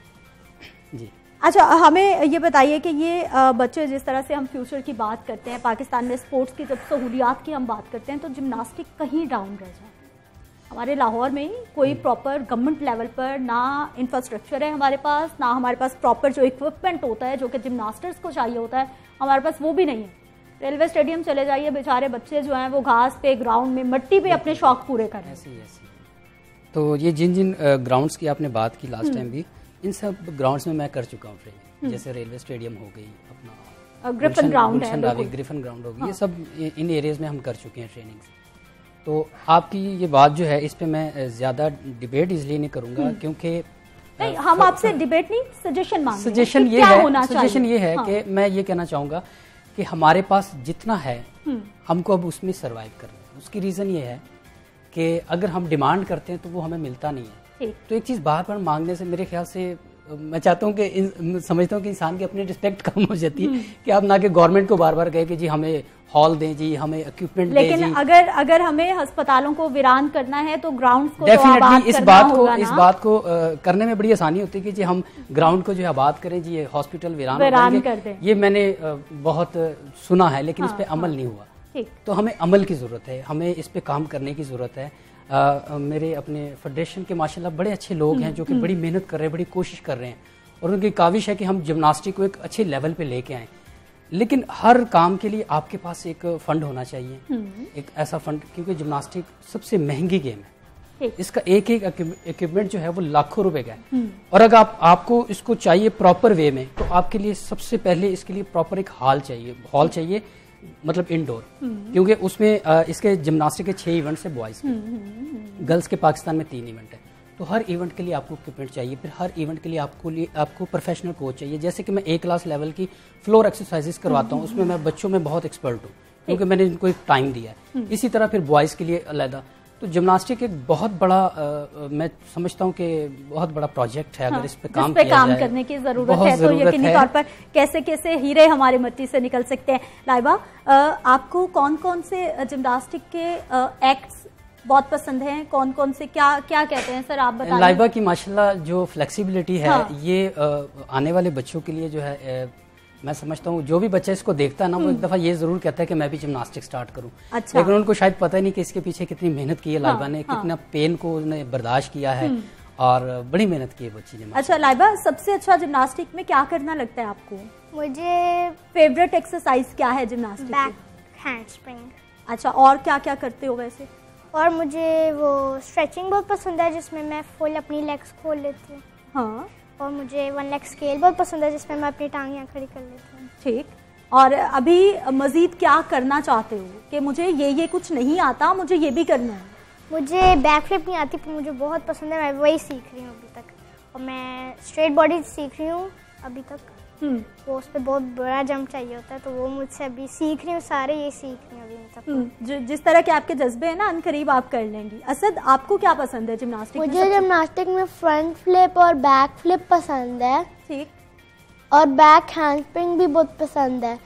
S6: जी। अच्छा, हमें ये बताइए कि ये बच्चे, जिस तरह से हम फ्यूचर की बात करते हैं, पाकिस्तान में स्पोर्ट्स की जब सहूलियात की हम बात करते हैं, तो जिम्नास्टिक कहीं डाउन रह जाए। हमारे लाहौर में कोई प्रॉपर गवर्नमेंट लेवल पर ना इंफ्रास्ट्रक्चर है हमारे पास, ना हमारे पास प्रॉपर जो इक्विपमेंट होता है जो कि जिम्नास्टर्स को चाहिए होता है, हमारे पास वो भी नहीं है। रेलवे स्टेडियम चले जाइए, बेचारे बच्चे जो हैं वो घास पे, ग्राउंड में, मिट्टी पे अपने शौक पूरे कर रहे हैं। तो ये जिन जिन ग्राउंड्स की आपने बात की लास्ट टाइम भी, इन सब ग्राउंड्स में मैं कर चुका हूँ ट्रेनिंग। जैसे रेलवे स्टेडियम हो गई, अपना ग्रिफिन ग्राउंड है, ग्रिफिन ग्राउंड हो गई, ये सब इन एरियाज में हम कर चुके हैं ट्रेनिंग। तो आपकी ये बात जो है, इस पे मैं ज्यादा डिबेट इसलिए नहीं करूंगा क्योंकि नहीं, हम आपसे डिबेट नहीं, सजेशन मांग रहे हैं। सजेशन ये है कि मैं ये कहना चाहूंगा कि हमारे पास जितना है हमको अब उसमें सरवाइव करना है। उसकी रीजन ये है कि अगर हम डिमांड करते हैं तो वो हमें मिलता नहीं है। तो एक चीज बार बार मांगने से मेरे ख्याल से मैं चाहता हूँ कि समझता हूँ कि इंसान की अपनी रिस्पेक्ट कम हो जाती है कि आप ना कि गवर्नमेंट को बार बार कहे कि जी हमें हॉल दें, जी हमें इक्विपमेंट दें। लेकिन अगर हमें अस्पतालों को वीरान करना है तो ग्राउंड को डेफिनेटली इस बात को करने में बड़ी आसानी होती है कि जी हम ग्राउंड को जो है आबाद करें, जी ये हॉस्पिटल वीरान कर दें। ये मैंने बहुत सुना है, लेकिन इस पे अमल नहीं हुआ। तो हमें अमल की जरूरत है, हमें इस पे काम करने की जरूरत है। मेरे अपने फेडरेशन के माशाल्लाह बड़े अच्छे लोग हैं जो कि बड़ी मेहनत कर रहे हैं, बड़ी कोशिश कर रहे हैं, और उनकी काविश है कि हम जिम्नास्टिक को एक अच्छे लेवल पे लेके आएं। लेकिन हर काम के लिए आपके पास एक फंड होना चाहिए, एक ऐसा फंड, क्योंकि जिम्नास्टिक सबसे महंगी गेम है। इसका एक एक इक्विपमेंट जो है वो लाखों रुपए का है, और अगर आपको इसको चाहिए प्रॉपर वे में, तो आपके लिए सबसे पहले इसके लिए प्रॉपर एक हॉल चाहिए, मतलब इंडोर, क्योंकि उसमें इसके जिम्नास्टिक के 6 इवेंट्स है बॉयज के, गर्ल्स के पाकिस्तान में 3 इवेंट है। तो हर इवेंट के लिए आपको इक्विपमेंट चाहिए, फिर हर इवेंट के लिए आपको प्रोफेशनल कोच चाहिए। जैसे कि मैं A क्लास लेवल की फ्लोर एक्सरसाइजेस करवाता हूँ, उसमें मैं बच्चों में बहुत एक्सपर्ट हूँ क्योंकि मैंने इनको एक टाइम दिया है। इसी तरह फिर बॉयज के लिए अलग। तो जिम्नास्टिक एक बहुत बड़ा मैं समझता हूँ कि बहुत बड़ा प्रोजेक्ट है। अगर इस पे काम करने की जरूरत है तो यकीनी तौर पर कैसे कैसे हीरे हमारे मिट्टी से निकल सकते हैं। लाइबा, आपको कौन कौन से जिम्नास्टिक के एक्ट्स बहुत पसंद हैं, कौन कौन से, क्या क्या कहते हैं सर, आप बताइए। लाइबा की माशाल्लाह जो फ्लेक्सिबिलिटी है, ये आने वाले बच्चों के लिए जो है, मैं समझता हूँ जो भी बच्चा इसको देखता है ना, वो एक दफा ये जरूर कहता है कि मैं भी जिम्नास्टिक स्टार्ट करूँ। अच्छा। लेकिन उनको शायद पता ही नहीं कि इसके पीछे कितनी मेहनत की है लाइबा ने, कितना पेन को उसने बर्दाश्त किया है, और बड़ी मेहनत की है बच्ची ने। अच्छा लाइबा, सबसे अच्छा जिम्नास्टिक में क्या करना लगता है आपको?
S7: मुझे
S1: फेवरेट एक्सरसाइज क्या है जिम्नास्टिक?
S7: बैक हैंडस्प्रिंग।
S1: अच्छा, और क्या क्या करते हो वैसे?
S7: और मुझे वो स्ट्रेचिंग बहुत पसंद है, जिसमें मैं फुल अपनी लेग्स खोल लेती हूँ।
S1: हाँ।
S7: और मुझे 1 लेग स्केल बहुत पसंद है, जिसमें मैं अपनी टांगियाँ खड़ी कर लेती हूँ।
S1: ठीक। और अभी मजीद क्या करना चाहते हो कि मुझे ये कुछ नहीं आता, मुझे ये भी करना है?
S7: मुझे बैक फ्लिप नहीं आती, पर मुझे बहुत पसंद है, मैं वही सीख रही हूँ अभी तक। और मैं स्ट्रेट बॉडी सीख रही हूँ अभी तक। वो उस पर बहुत बड़ा जंप चाहिए होता है, तो वो मुझसे अभी सीख रही हूँ, सारे ये सीख रही हूँ अभी तक।
S1: जिस तरह के आपके जज्बे हैं ना, अनकरीब आप कर लेंगी। असद, आपको क्या पसंद है जिम्नास्टिक?
S5: मुझे जिम्नास्टिक में फ्रंट फ्लिप और बैक फ्लिप पसंद है।
S1: ठीक। और
S5: बैक हैंडस्प्रिंग भी बहुत पसंद है।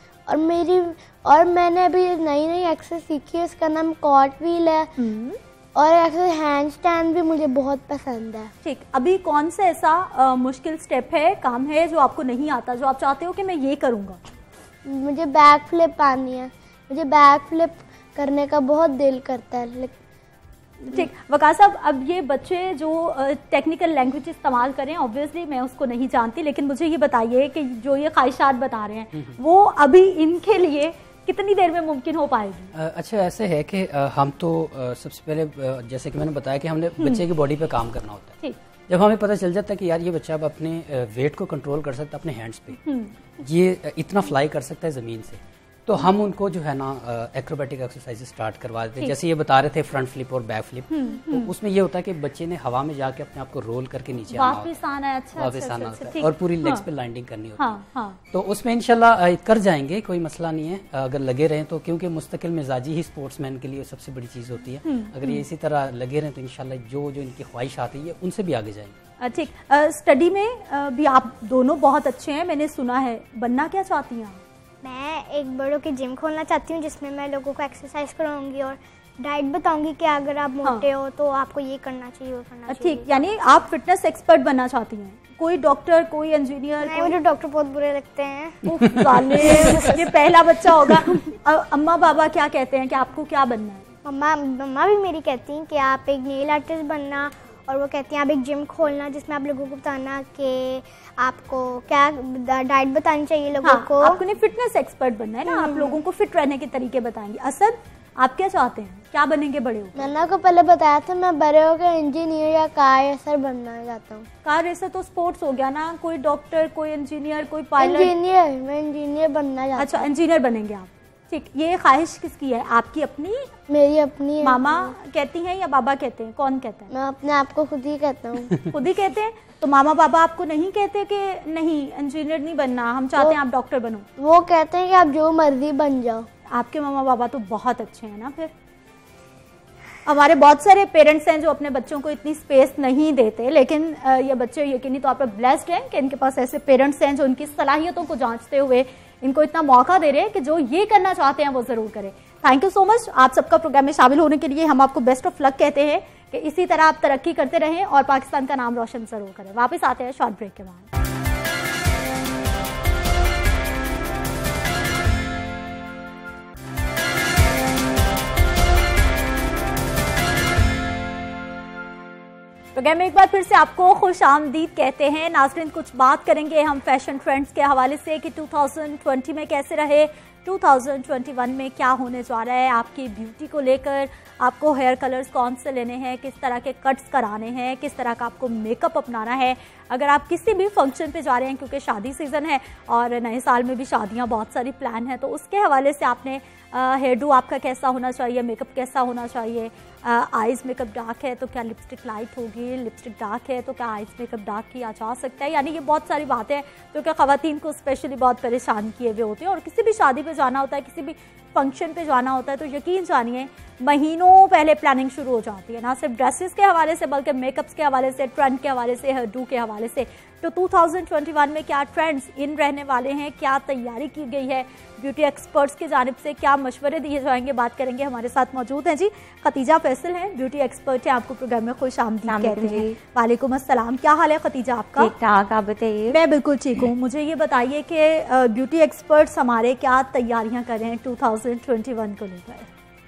S5: और मैंने अभी नई नई एक्सरसाइज सीखी है, उसका नाम कॉट व्हील है, और हैंड स्टैंड भी मुझे बहुत पसंद है।
S1: ठीक। अभी कौन सा ऐसा मुश्किल स्टेप है, काम है जो आपको नहीं आता, जो आप चाहते हो कि मैं ये करूँगा?
S5: मुझे बैक फ्लिप आनी है, मुझे बैक फ्लिप करने का बहुत दिल करता है।
S1: ठीक। वकास साहब, अब ये बच्चे जो टेक्निकल लैंग्वेज इस्तेमाल करें, ऑब्वियसली मैं उसको नहीं जानती, लेकिन मुझे ये बताइए कि जो ये ख्वाहिशात बता रहे हैं, वो अभी इनके लिए कितनी देर में मुमकिन हो पाएगी? अच्छा, ऐसे है कि हम तो सबसे पहले जैसे कि मैंने बताया कि हमने बच्चे की बॉडी पे काम करना होता है। जब हमें पता चल जाता है कि यार ये बच्चा अब अपने वेट को कंट्रोल कर सकता है अपने हैंड्स पे, ये इतना फ्लाई कर सकता है ज़मीन से,
S6: तो हम उनको जो है ना एक्रोबेटिक एक्सरसाइज स्टार्ट करवा देते हैं। जैसे ये बता रहे थे फ्रंट फ्लिप और बैक फ्लिप, तो उसमें ये होता है कि बच्चे ने हवा में जाके अपने आप को रोल करके नीचे आना होता है और पूरी लेग्स पे लैंडिंग करनी होती है। तो उसमें इंशाल्लाह कर जाएंगे, कोई मसला नहीं है अगर लगे रहें तो, क्योंकि मुस्तकिल मिजाजी ही स्पोर्ट्समैन के लिए सबसे बड़ी चीज होती है। अगर ये इसी तरह लगे रहें तो इंशाल्लाह जो जो इनकी ख्वाहिश आती है उनसे भी आगे जाएंगे।
S1: ठीक, स्टडी में भी आप दोनों बहुत अच्छे हैं, मैंने सुना है। बनना क्या चाहती हैं?
S7: मैं एक बड़ों की जिम खोलना चाहती हूँ जिसमें मैं लोगों को एक्सरसाइज कराऊंगी और डाइट बताऊंगी कि अगर आप मोटे हो तो आपको ये करना चाहिए, वो करना चाहिए।
S1: ठीक, यानी आप फिटनेस एक्सपर्ट बनना चाहती हैं। कोई डॉक्टर, कोई इंजीनियर?
S7: नहीं, मुझे डॉक्टर बहुत बुरे लगते हैं।
S1: ये पहला बच्चा होगा। अम्मा बाबा क्या कहते हैं कि आपको क्या बनना है?
S7: मम्मा भी मेरी कहती हैं कि आप एक नेल आर्टिस्ट बनना, और वो कहती हैं आप एक जिम खोलना जिसमें आप लोगों को बताना कि आपको क्या डाइट बतानी चाहिए लोगों को।
S1: आपको नहीं फिटनेस एक्सपर्ट बनना है ना, आप लोगों को फिट रहने के तरीके बताएंगे। असद, आप क्या चाहते हैं, क्या बनेंगे बड़े हो?
S5: मैंने आपको पहले बताया था मैं बड़े होकर इंजीनियर या कार रेसर बनना चाहता हूँ।
S1: कार रेसर तो स्पोर्ट्स हो गया ना, कोई डॉक्टर, कोई इंजीनियर, कोई पायलट?
S5: इंजीनियर, मैं इंजीनियर बनना चाहता हूँ।
S1: अच्छा, इंजीनियर बनेंगे आप। ठीक, ये ख्वाहिश किसकी है? आपकी अपनी?
S5: मेरी अपनी है।
S1: मामा कहती हैं या बाबा कहते हैं, कौन कहता है?
S5: मैं अपने आप को खुद ही कहता हूँ।
S1: खुद ही कहते हैं? तो मामा बाबा आपको नहीं कहते कि नहीं इंजीनियर नहीं बनना, हम चाहते हैं आप डॉक्टर बनो?
S5: वो कहते हैं कि आप जो मर्जी बन जाओ।
S1: आपके मामा बाबा तो बहुत अच्छे हैं ना। फिर हमारे बहुत सारे पेरेंट्स हैं जो अपने बच्चों को इतनी स्पेस नहीं देते, लेकिन ये बच्चे यकीनी तौर पर ब्लेस्ड हैं कि इनके पास ऐसे पेरेंट्स हैं जो इनकी सलाहियतों को जांचते हुए इनको इतना मौका दे रहे हैं कि जो ये करना चाहते हैं वो जरूर करें। थैंक यू सो मच आप सबका प्रोग्राम में शामिल होने के लिए। हम आपको बेस्ट ऑफ लक कहते हैं कि इसी तरह आप तरक्की करते रहें और पाकिस्तान का नाम रोशन जरूर करें। वापस आते हैं शॉर्ट ब्रेक के बाद। प्रोग्राम में एक बार फिर से आपको खुश आमदीद कहते हैं। नाज़रीन, कुछ बात करेंगे हम फैशन ट्रेंड्स के हवाले से कि 2020 में कैसे रहे, 2021 में क्या होने जा रहा है आपकी ब्यूटी को लेकर। आपको हेयर कलर्स कौन से लेने हैं, किस तरह के कट्स कराने हैं, किस तरह का आपको मेकअप अपनाना है। अगर आप किसी भी फंक्शन पे जा रहे हैं, क्योंकि शादी सीज़न है और नए साल में भी शादियां बहुत सारी प्लान है, तो उसके हवाले से आपने हेयर डू आपका कैसा होना चाहिए, मेकअप कैसा होना चाहिए। आइज़ मेकअप डार्क है तो क्या लिपस्टिक लाइट होगी, लिपस्टिक डार्क है तो क्या आइज़ मेकअप डार्क किया जा सकता है। यानी ये बहुत सारी बातें हैं जो कि ख़वातीन को स्पेशली बहुत परेशान किए हुए होते हैं। और किसी भी शादी पे जाना होता है, किसी भी फंक्शन पे जाना होता है, तो यकीन जानिए महीनों पहले प्लानिंग शुरू हो जाती है, ना सिर्फ ड्रेसेस के हवाले से बल्कि मेकअप्स के हवाले से, ट्रेंड के हवाले से, हेयर डू के हवाले से। तो 2021 में क्या ट्रेंड्स इन रहने वाले हैं, क्या तैयारी की गई है, ब्यूटी एक्सपर्ट्स की जानिब से क्या मशवरे दिए जाएंगे, बात करेंगे। हमारे साथ मौजूद हैं जी खतीजा फैसल हैं, ब्यूटी एक्सपर्ट हैं, आपको प्रोग्राम में खुश आमदीद कहते हैं। वालेकुम अस्सलाम, क्या हाल है खतीजा आपका?
S8: ठीक ठाक, आप बताइए।
S1: मैं बिल्कुल ठीक हूँ। मुझे ये बताइए कि ब्यूटी एक्सपर्ट्स हमारे क्या तैयारियाँ कर रहे हैं 2021 को लेकर?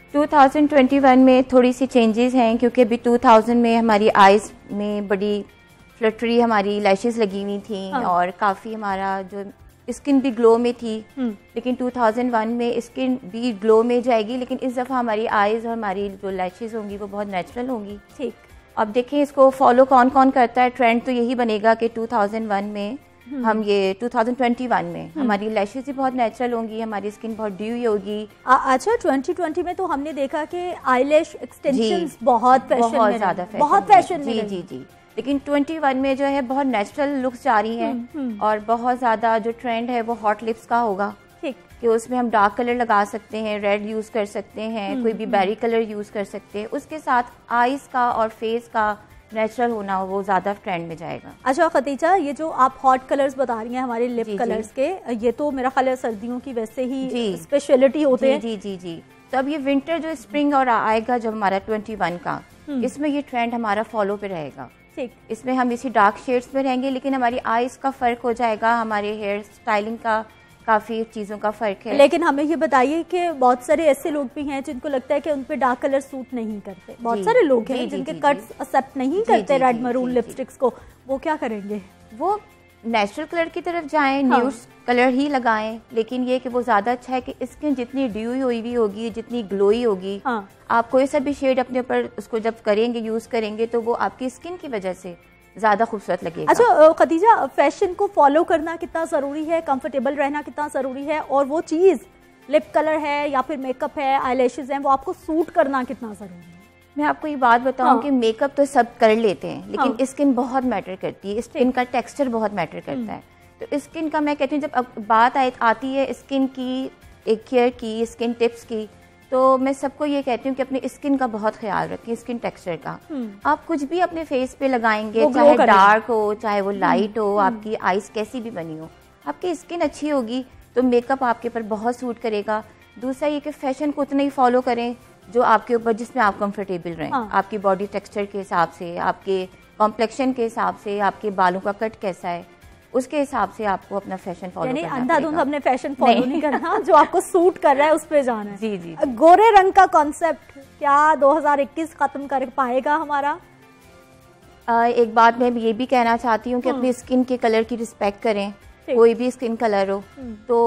S8: 2021 में थोड़ी सी चेंजेस हैं, क्योंकि अभी 2000 में हमारी आइज़ में बड़ी फ्लटरी, हमारी लैशेस लगी हुई थी। हाँ। और काफ़ी हमारा जो स्किन भी ग्लो में थी, लेकिन 2001 में स्किन भी ग्लो में जाएगी, लेकिन इस दफ़ा हमारी आइज़ और हमारी जो लैशेस होंगी वो बहुत नेचुरल होंगी।
S1: ठीक,
S8: अब देखें इसको फॉलो कौन कौन करता है। ट्रेंड तो यही बनेगा कि 2001 में हम ये 2021 में हमारी लैशेस भी बहुत नेचुरल होंगी, हमारी स्किन बहुत ड्यूई होगी।
S1: अच्छा, 2020 में तो हमने देखा कि आईलैश एक्सटेंशंस बहुत ज़्यादा फैशन में
S8: जी जी जी, लेकिन 21 में जो है बहुत नेचुरल लुक्स जा रही हैं और बहुत ज़्यादा जो ट्रेंड है वो हॉट लिप्स का होगा।
S1: ठीक,
S8: कि उसमें हम डार्क कलर लगा सकते हैं, रेड यूज़ कर सकते हैं, कोई भी बेरी कलर यूज़ कर सकते हैं। उसके साथ आईज का और फेस का नेचुरल होना वो ज़्यादा ट्रेंड में जाएगा।
S1: अच्छा खतीजा, ये जो आप हॉट कलर्स बता रही हैं हमारे लिप कलर्स के, ये तो मेरा ख्याल है सर्दियों की वैसे ही स्पेशलिटी होते हैं।
S8: जी जी जी, तो अब ये विंटर जो स्प्रिंग और आएगा जब हमारा 21 का, इसमें ये ट्रेंड हमारा फॉलो पे रहेगा।
S1: ठीक,
S8: इसमें हम इसी डार्क शेड्स में रहेंगे, लेकिन हमारी आईज का फर्क हो जाएगा, हमारे हेयर स्टाइलिंग का काफी चीजों का फर्क है।
S1: लेकिन हमें ये बताइए कि बहुत सारे ऐसे लोग भी हैं जिनको लगता है कि उन पे डार्क कलर सूट नहीं करते। बहुत सारे लोग हैं जिनके कट्स एक्सेप्ट नहीं करते रेड मरून लिपस्टिक्स को, वो क्या करेंगे?
S8: वो नेचुरल कलर की तरफ जाएं, न्यूड कलर ही लगाएं, लेकिन ये कि वो ज्यादा अच्छा है कि स्किन जितनी ड्यूई हुई होगी, जितनी ग्लोई होगी, आप कोई सा भी शेड अपने ऊपर उसको जब करेंगे, यूज करेंगे, तो वो आपकी स्किन की वजह से ज्यादा खूबसूरत लगेगा।
S1: अच्छा खतीजा, फैशन को फॉलो करना कितना जरूरी है, कंफर्टेबल रहना कितना जरूरी है, और वो चीज लिप कलर है या फिर मेकअप है, आईलैशेस हैं, वो आपको सूट करना कितना ज़रूरी है?
S8: मैं आपको ये बात बताऊं
S1: हाँ।
S8: कि मेकअप तो सब कर लेते हैं, लेकिन
S1: हाँ।
S8: स्किन बहुत मैटर करती है, स्किन का टेक्सचर बहुत मैटर करता है। तो स्किन का मैं कहती हूँ, जब अब बात आती है स्किन की, एक केयर की, स्किन टिप्स की, तो मैं सबको ये कहती हूँ कि अपनी स्किन का बहुत ख्याल रखें, स्किन टेक्सचर का। आप कुछ भी अपने फेस पे लगाएंगे, चाहे डार्क हो चाहे वो लाइट हो, आपकी आईज कैसी भी बनी हो, आपकी स्किन अच्छी होगी तो मेकअप आपके ऊपर बहुत सूट करेगा। दूसरा ये कि फैशन को उतना ही फॉलो करें जो आपके ऊपर, जिसमें आप कंफर्टेबल रहें।
S1: हाँ।
S8: आपकी बॉडी टेक्सचर के हिसाब से, आपके कॉम्प्लेक्शन के हिसाब से, आपके बालों का कट कैसा है, उसके हिसाब से आपको अपना फैशन फॉलो करना पड़ेगा।
S1: अंधाधुंध अपने फैशन फॉलो नहीं करना, जो आपको सूट कर रहा है उस पे जाना है।
S8: जी जी।
S1: गोरे रंग का कॉन्सेप्ट क्या 2021 खत्म कर पाएगा हमारा?
S8: एक बात मैं ये भी कहना चाहती हूँ कि अपनी स्किन के कलर की रिस्पेक्ट करें, कोई भी स्किन कलर हो। तो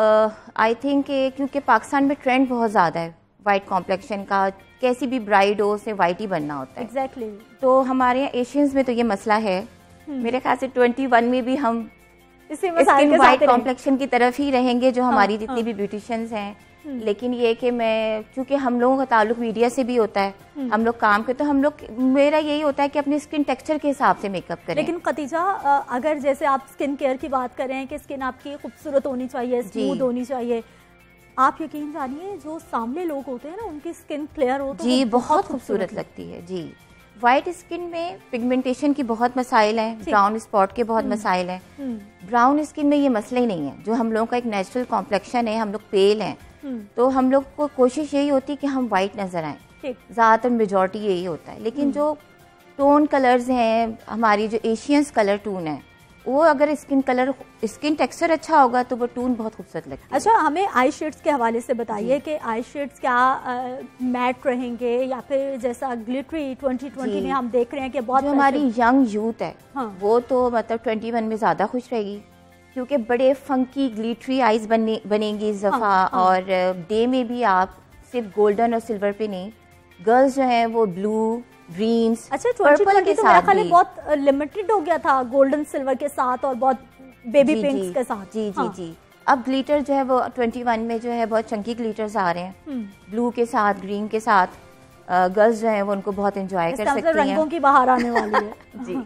S8: आई थिंक क्योंकि पाकिस्तान में ट्रेंड बहुत ज़्यादा है वाइट कॉम्प्लेक्शन का, कैसी भी ब्राइड हो उसे वाइट ही बनना होता है।
S1: एग्जैक्टली।
S8: तो हमारे यहाँ एशियंस में तो ये मसला है। मेरे ख्याल से 21 में भी हम स्किन वाइट कॉम्प्लेक्शन की तरफ ही रहेंगे, जो हमारी जितनी भी ब्यूटिशियंस हैं। लेकिन ये कि मैं, क्योंकि हम लोगों का ताल्लुक मीडिया से भी होता है, हम लोग काम करते, तो हम लोग, मेरा यही होता है कि अपने स्किन टेक्सचर के हिसाब से मेकअप करें।
S1: लेकिन खतीजा, अगर जैसे आप स्किन केयर की बात कर रहे हैं कि स्किन आपकी खूबसूरत होनी चाहिए, स्मूथ होनी चाहिए, आप यकीन जानिए जो सामने लोग होते हैं ना, उनकी स्किन क्लियर हो तो
S8: जी बहुत खूबसूरत लगती है। जी, वाइट स्किन में पिगमेंटेशन की बहुत मसाइल हैं, ब्राउन स्पॉट के बहुत मसाइल हैं। ब्राउन स्किन में ये मसला ही नहीं है, जो हम लोगों का एक नेचुरल कॉम्प्लेक्शन है, हम लोग पेल हैं, तो हम लोग को कोशिश यही होती है कि हम वाइट नजर आए, ज़्यादातर मेजॉरिटी यही होता है। लेकिन जो टोन कलर्स हैं, हमारी जो एशियंस कलर टून है, वो अगर स्किन टेक्सचर अच्छा होगा तो वो टून बहुत खूबसूरत लगती है।
S1: अच्छा, हमें आई शेड्स के हवाले से बताइए कि आई शेड्स क्या मैट रहेंगे या फिर जैसा ग्लिटरी 2020 में हम देख रहे हैं कि बहुत
S8: हमारी यंग यूथ है, वो तो मतलब 21 में ज़्यादा खुश रहेगी, क्योंकि बड़े फंकी ग्लिटरी आईज बनेंगी इस दफ़ा। और डे में भी आप सिर्फ गोल्डन और सिल्वर पे नहीं, गर्ल्स जो हैं वो ब्लू, ग्रीन्स,
S1: अच्छा, 2020 तो मेरा ख्याल है बहुत लिमिटेड हो गया था गोल्डन सिल्वर के साथ और बहुत बेबी पिंक्स के साथ।
S8: जी जी जी। अब ग्लिटर जो है वो 21 में जो है बहुत चंकी ग्लिटर्स आ रहे हैं, ब्लू के साथ, ग्रीन के साथ। गर्ल्स जो है वो उनको बहुत एंजॉय कर सकती हैं,
S1: रंगों की बहार आने वाली है।
S8: जी।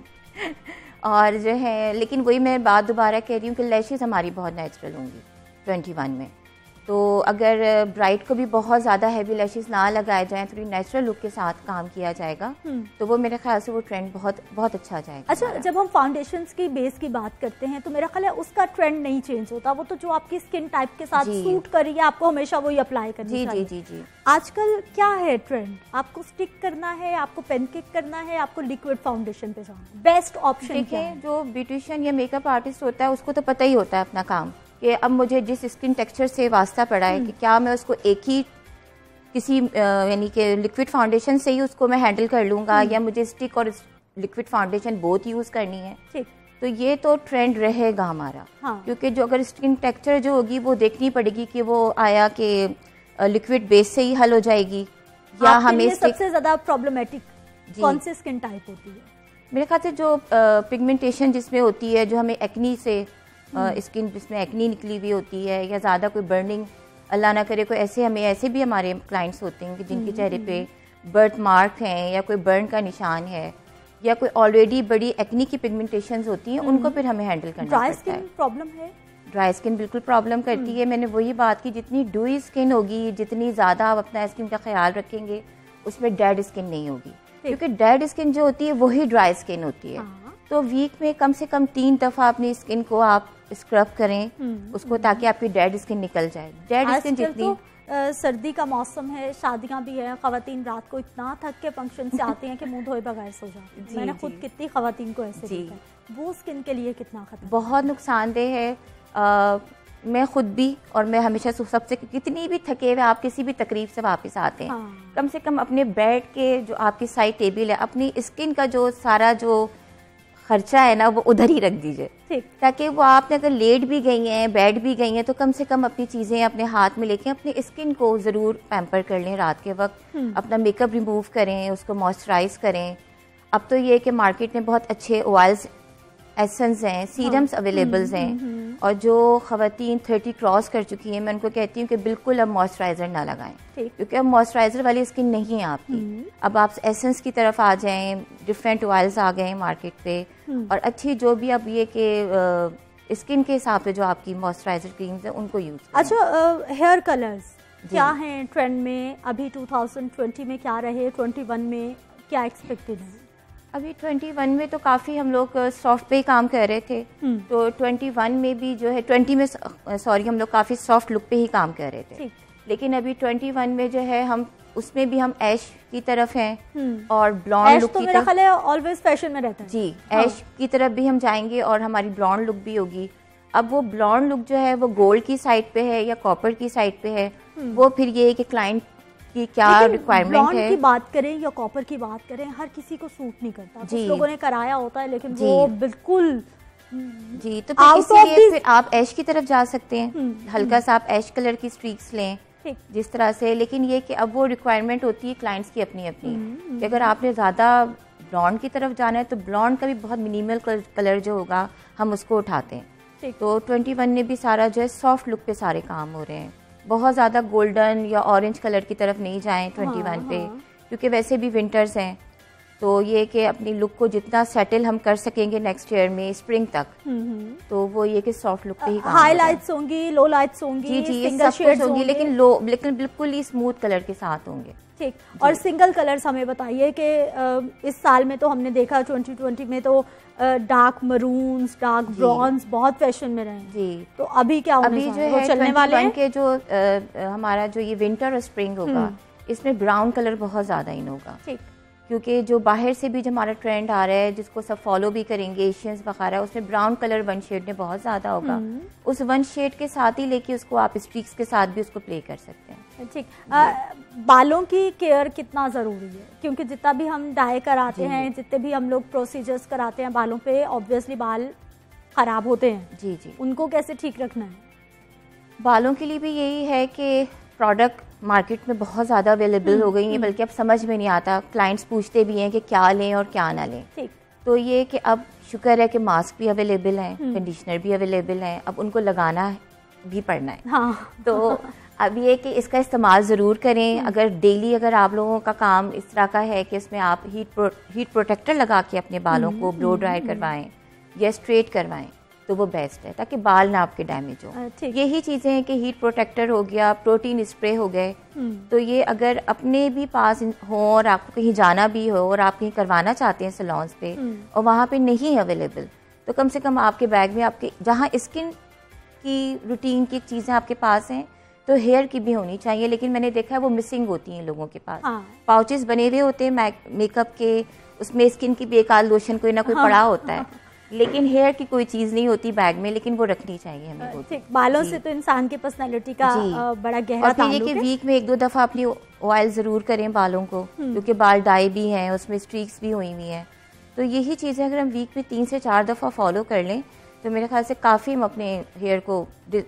S8: और जो है, लेकिन वही मैं बात दोबारा कह रही हूँ कि लैशेस हमारी बहुत नेचुरल होंगी 21 में। तो अगर ब्राइड को भी बहुत ज़्यादा हैवी लैशेस ना लगाए जाएं, थोड़ी नेचुरल लुक के साथ काम किया जाएगा, तो वो मेरे ख्याल से वो ट्रेंड बहुत बहुत अच्छा जाएगा।
S1: अच्छा, जब हम फाउंडेशंस की बेस की बात करते हैं तो मेरा ख्याल है उसका ट्रेंड नहीं चेंज होता, वो तो जो आपकी स्किन टाइप के साथ सूट कर रही है आपको हमेशा वही अप्लाई करनी चाहिए।
S8: जी जी जी।
S1: आजकल क्या है ट्रेंड? आपको स्टिक करना है, आपको पेनकेक करना है, आपको लिक्विड फाउंडेशन पे जाना है? बेस्ट ऑप्शन क्या है?
S8: जो ब्यूटिशियन या मेकअप आर्टिस्ट होता है उसको तो पता ही होता है अपना काम, कि अब मुझे जिस स्किन टेक्सचर से वास्ता पड़ा है कि क्या मैं उसको एक ही किसी यानी कि लिक्विड फाउंडेशन से ही उसको मैं हैंडल कर लूँगा, या मुझे स्टिक और लिक्विड फाउंडेशन बोथ यूज़ करनी है।
S1: ठीक।
S8: तो ये तो ट्रेंड रहेगा हमारा। क्योंकि जो अगर स्किन टेक्सचर जो होगी वो देखनी पड़ेगी कि वो आया कि लिक्विड बेस से ही हल हो जाएगी, या हमें
S1: सबसे ज़्यादा प्रॉब्लमेटिक कौन सी स्किन टाइप होती है?
S8: मेरे ख्याल से जो पिगमेंटेशन जिसमें होती है, जो हमें एक्नी से स्किन जिसमें एक्नी निकली हुई होती है, या ज़्यादा कोई बर्निंग, अल्लाह ना करे कोई ऐसे भी हमारे क्लाइंट्स होते हैं कि जिनके चेहरे पे बर्थ मार्क हैं या कोई बर्न का निशान है, या कोई ऑलरेडी बड़ी एक्नी की पिगमेंटेशंस होती हैं, उनको फिर हमें हैंडल करना पड़ता है।
S1: ड्राई स्किन प्रॉब्लम है?
S8: ड्राई स्किन बिल्कुल प्रॉब्लम करती है। मैंने वही बात की, जितनी ड्यूई स्किन होगी, जितनी ज़्यादा आप अपना स्किन का ख्याल रखेंगे, उसमें डेड स्किन नहीं होगी, क्योंकि डेड स्किन जो होती है वही ड्राई स्किन होती है। तो वीक में कम से कम 3 दफ़ा अपनी स्किन को आप स्क्रब करें उसको, ताकि आपकी डेड स्किन निकल जाए। डेड स्किन जितनी
S1: सर्दी का मौसम है, शादियां भी है, खवातीन रात को इतना थक के फंक्शन से आती हैं कि मुंह धोए बगैर सो जाती हैं। मैंने खुद कितनी खवातीन को ऐसे देखा है। वो स्किन के लिए कितना खतरा,
S8: बहुत नुकसानदेह है। मैं खुद भी, और मैं हमेशा सबसे, कितनी भी थके हुए आप किसी भी तकरीब से वापस आते हैं, कम से कम अपने बेड के जो आपकी साइड टेबल है, अपनी स्किन का जो सारा जो खर्चा है ना, वो उधर ही रख दीजिए, ताकि वो आपने अगर लेट भी गई हैं, बैठ भी गई हैं, तो कम से कम अपनी चीज़ें अपने हाथ में लेके अपनी स्किन को ज़रूर पैम्पर कर लें। रात के वक्त अपना मेकअप रिमूव करें, उसको मॉइस्चराइज करें। अब तो ये कि मार्केट में बहुत अच्छे ऑयल्स एसेंस हैं, सीरम्स अवेलेबल्स हैं, और जो ख़वातीन 30 क्रॉस कर चुकी हैं, मैं उनको कहती हूँ कि बिल्कुल अब मॉइस्चराइज़र ना लगाएं, क्योंकि अब मॉइस्चराइज़र वाली स्किन नहीं है आपकी। अब आप एसेंस की तरफ आ जाएं, डिफरेंट ऑयल्स आ गए हैं मार्केट पे, और अच्छी जो भी अब ये कि स्किन के हिसाब से जो आपकी मॉइस्चराइज़र क्रीम्स हैं उनको यूज़ करें।
S1: अच्छा, हेयर कलर्स क्या हैं ट्रेंड में अभी? 2020 में क्या रहे, 21 में क्या एक्सपेक्टेड है?
S8: अभी 21 में तो काफ़ी हम लोग सॉफ्ट पे ही काम कर रहे थे, तो 21 में भी जो है 20 में सॉरी हम लोग काफ़ी सॉफ्ट लुक पे ही काम कर रहे थे, लेकिन अभी 21 में जो है हम उसमें भी हम ऐश की तरफ हैं और ब्लॉन्ड लुक की तरफ।
S1: ऑलवेज फैशन में रहता है
S8: जी, ऐश की तरफ भी हम जाएंगे और हमारी ब्लॉन्ड लुक भी होगी। अब वो ब्लॉन्ड लुक जो है वो गोल्ड की साइड पे है या कॉपर की साइड पे है, वो फिर ये है कि क्लाइंट की क्या रिक्वायरमेंट है।
S1: की बात करें या कॉपर की बात करें, हर किसी को सूट नहीं करता। कुछ लोगों ने कराया होता है लेकिन वो बिल्कुल
S8: जी, तो फिर इसलिए फिर आप ऐश की तरफ जा सकते हैं, हल्का सा आप ऐश कलर की स्ट्रीक्स लें जिस तरह से। लेकिन ये कि अब वो रिक्वायरमेंट होती है क्लाइंट्स की अपनी अपनी, कि अगर आपने ज़्यादा ब्लॉन्ड की तरफ जाना है तो ब्लॉन्ड का भी बहुत मिनिमल कलर जो होगा हम उसको उठाते हैं। तो 21 में भी सारा जो है सॉफ्ट लुक पे सारे काम हो रहे हैं, बहुत ज़्यादा गोल्डन या ऑरेंज कलर की तरफ नहीं जाएं 21 पे, क्योंकि वैसे भी विंटर्स हैं। तो ये कि अपनी लुक को जितना सेटल हम कर सकेंगे नेक्स्ट ईयर में स्प्रिंग तक, तो वो ये कि सॉफ्ट लुक पे ही काम
S1: हाईलाइट्स होंगी, लो लाइट्स होंगी,
S8: जी जी, सिंगल शेड्स होंगी, लेकिन बिल्कुल ही स्मूथ कलर के साथ होंगे।
S1: ठीक, और सिंगल कलर्स हमें बताइए कि इस साल में तो हमने देखा 2020 में तो डार्क मरून्स, डार्क ब्रॉन्ज बहुत फैशन में रहे जी। तो अभी क्या
S8: अभी जो है चलने वाले हैं कि जो हमारा जो ये विंटर और स्प्रिंग होगा इसमें ब्राउन कलर बहुत ज़्यादा इन होगा, क्योंकि जो बाहर से भी जो हमारा ट्रेंड आ रहा है जिसको सब फॉलो भी करेंगे एशियंस वगैरह, उसमें ब्राउन कलर वन शेड में बहुत ज़्यादा होगा। उस वन शेड के साथ ही लेके उसको आप स्ट्रीक्स के साथ भी उसको प्ले कर सकते हैं।
S1: ठीक, बालों की केयर कितना ज़रूरी है? क्योंकि जितना भी हम डाई कराते हैं, जितने भी हम लोग प्रोसीजर्स कराते हैं बालों पे, ऑब्वियसली बाल ख़राब होते हैं
S8: जी जी,
S1: उनको कैसे ठीक रखना है?
S8: बालों के लिए भी यही है कि प्रोडक्ट मार्केट में बहुत ज़्यादा अवेलेबल हो गई हैं, बल्कि अब समझ में नहीं आता, क्लाइंट्स पूछते भी हैं कि क्या लें और क्या ना लें। तो ये कि अब शुक्र है कि मास्क भी अवेलेबल हैं, कंडीशनर भी अवेलेबल हैं, अब उनको लगाना भी पड़ना है।
S1: हाँ।
S8: तो अब ये कि इसका इस्तेमाल ज़रूर करें। अगर डेली अगर आप लोगों का काम इस तरह का है कि इसमें आप हीट प्रोटेक्टर लगा के अपने बालों को ब्लो ड्राई करवाएं या स्ट्रेट करवाएं तो वो बेस्ट है, ताकि बाल ना आपके डैमेज हो। यही चीज़ें हैं कि हीट प्रोटेक्टर हो गया, प्रोटीन स्प्रे हो गए, तो ये अगर अपने भी पास हो और आपको कहीं जाना भी हो और आप कहीं करवाना चाहते हैं सैलून्स पे और वहाँ पे नहीं अवेलेबल, तो कम से कम आपके बैग में आपके जहाँ स्किन की रूटीन की चीज़ें आपके पास हैं तो हेयर की भी होनी चाहिए। लेकिन मैंने देखा है वो मिसिंग होती हैं लोगों के पास। पाउचेस बने हुए होते हैं मेकअप के, उसमें स्किन की बेकार लोशन कोई ना कोई पड़ा होता है, लेकिन हेयर की कोई चीज नहीं होती बैग में, लेकिन वो रखनी चाहिए हमें।
S1: ठीक, बालों से तो इंसान की पर्सनैलिटी का बड़ा गहरा ताल्लुक है।
S8: वीक में 1-2 दफा अपनी ऑयल जरूर करें बालों को, क्योंकि बाल डाई भी हैं, उसमें स्ट्रीक्स भी हुई हुई हैं। तो यही चीजें अगर हम वीक में 3 से 4 दफा फॉलो कर लें तो मेरे ख्याल से काफी हम अपने हेयर को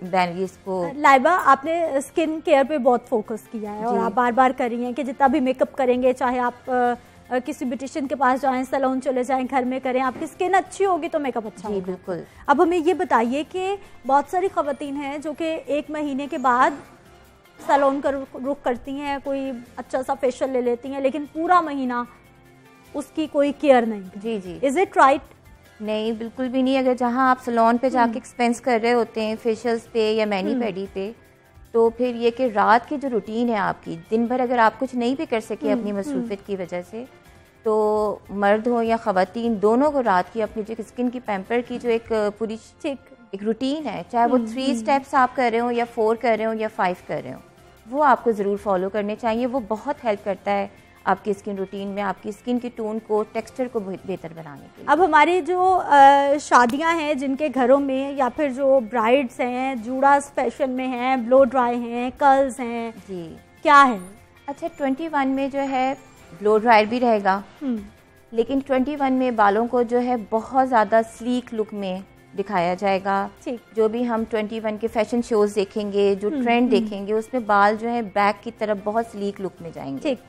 S1: लाइबा, आपने स्किन केयर पे बहुत फोकस किया है और आप बार बार कर रही हैं कि जितना भी मेकअप करेंगे, चाहे आप किसी ब्यूटिशियन के पास जाएं, सैलून चले जाएं, घर में करें, आपकी स्किन अच्छी होगी तो मेकअप अच्छा होगा।
S8: बिल्कुल।
S1: अब हमें ये बताइए कि बहुत सारी खवातीन हैं जो कि 1 महीने के बाद सैलून का रुख करती हैं, कोई अच्छा सा फेशियल ले लेती हैं, लेकिन पूरा महीना उसकी कोई केयर नहीं।
S8: जी जी,
S1: इज इट राइट?
S8: नहीं, बिल्कुल भी नहीं। अगर जहाँ आप सैलून पे जाके एक्सपेंस कर रहे होते हैं फेशियल्स पे या मैनी पेडी पे, तो फिर ये कि रात की जो रूटीन है आपकी, दिन भर अगर आप कुछ नहीं भी कर सके अपनी मसरूफियत की वजह से, तो मर्द हो या ख़वातीन दोनों को रात की अपनी जो स्किन की पैम्पर की जो एक पूरी एक रूटीन है, चाहे वो 3 स्टेप्स आप कर रहे हो या 4 कर रहे हो या 5 कर रहे हो, वो आपको ज़रूर फॉलो करने चाहिए। वो बहुत हेल्प करता है आपकी स्किन रूटीन में, आपकी स्किन की टोन को, टेक्सचर को बेहतर बनाने के लिए।
S1: अब हमारी जो शादियां हैं जिनके घरों में, या फिर जो ब्राइड्स हैं, जूड़ा फैशन में हैं, ब्लो ड्राई हैं, कर्ल्स हैं,
S8: जी
S1: क्या है?
S8: अच्छा, 21 में जो है ब्लो ड्रायर भी रहेगा, लेकिन 21 में बालों को जो है बहुत ज़्यादा स्लीक लुक में दिखाया जाएगा। जो भी हम 21 के फैशन शोज देखेंगे, जो ट्रेंड देखेंगे, उसमें बाल जो है बैक की तरफ बहुत स्लीक लुक में जाएंगे।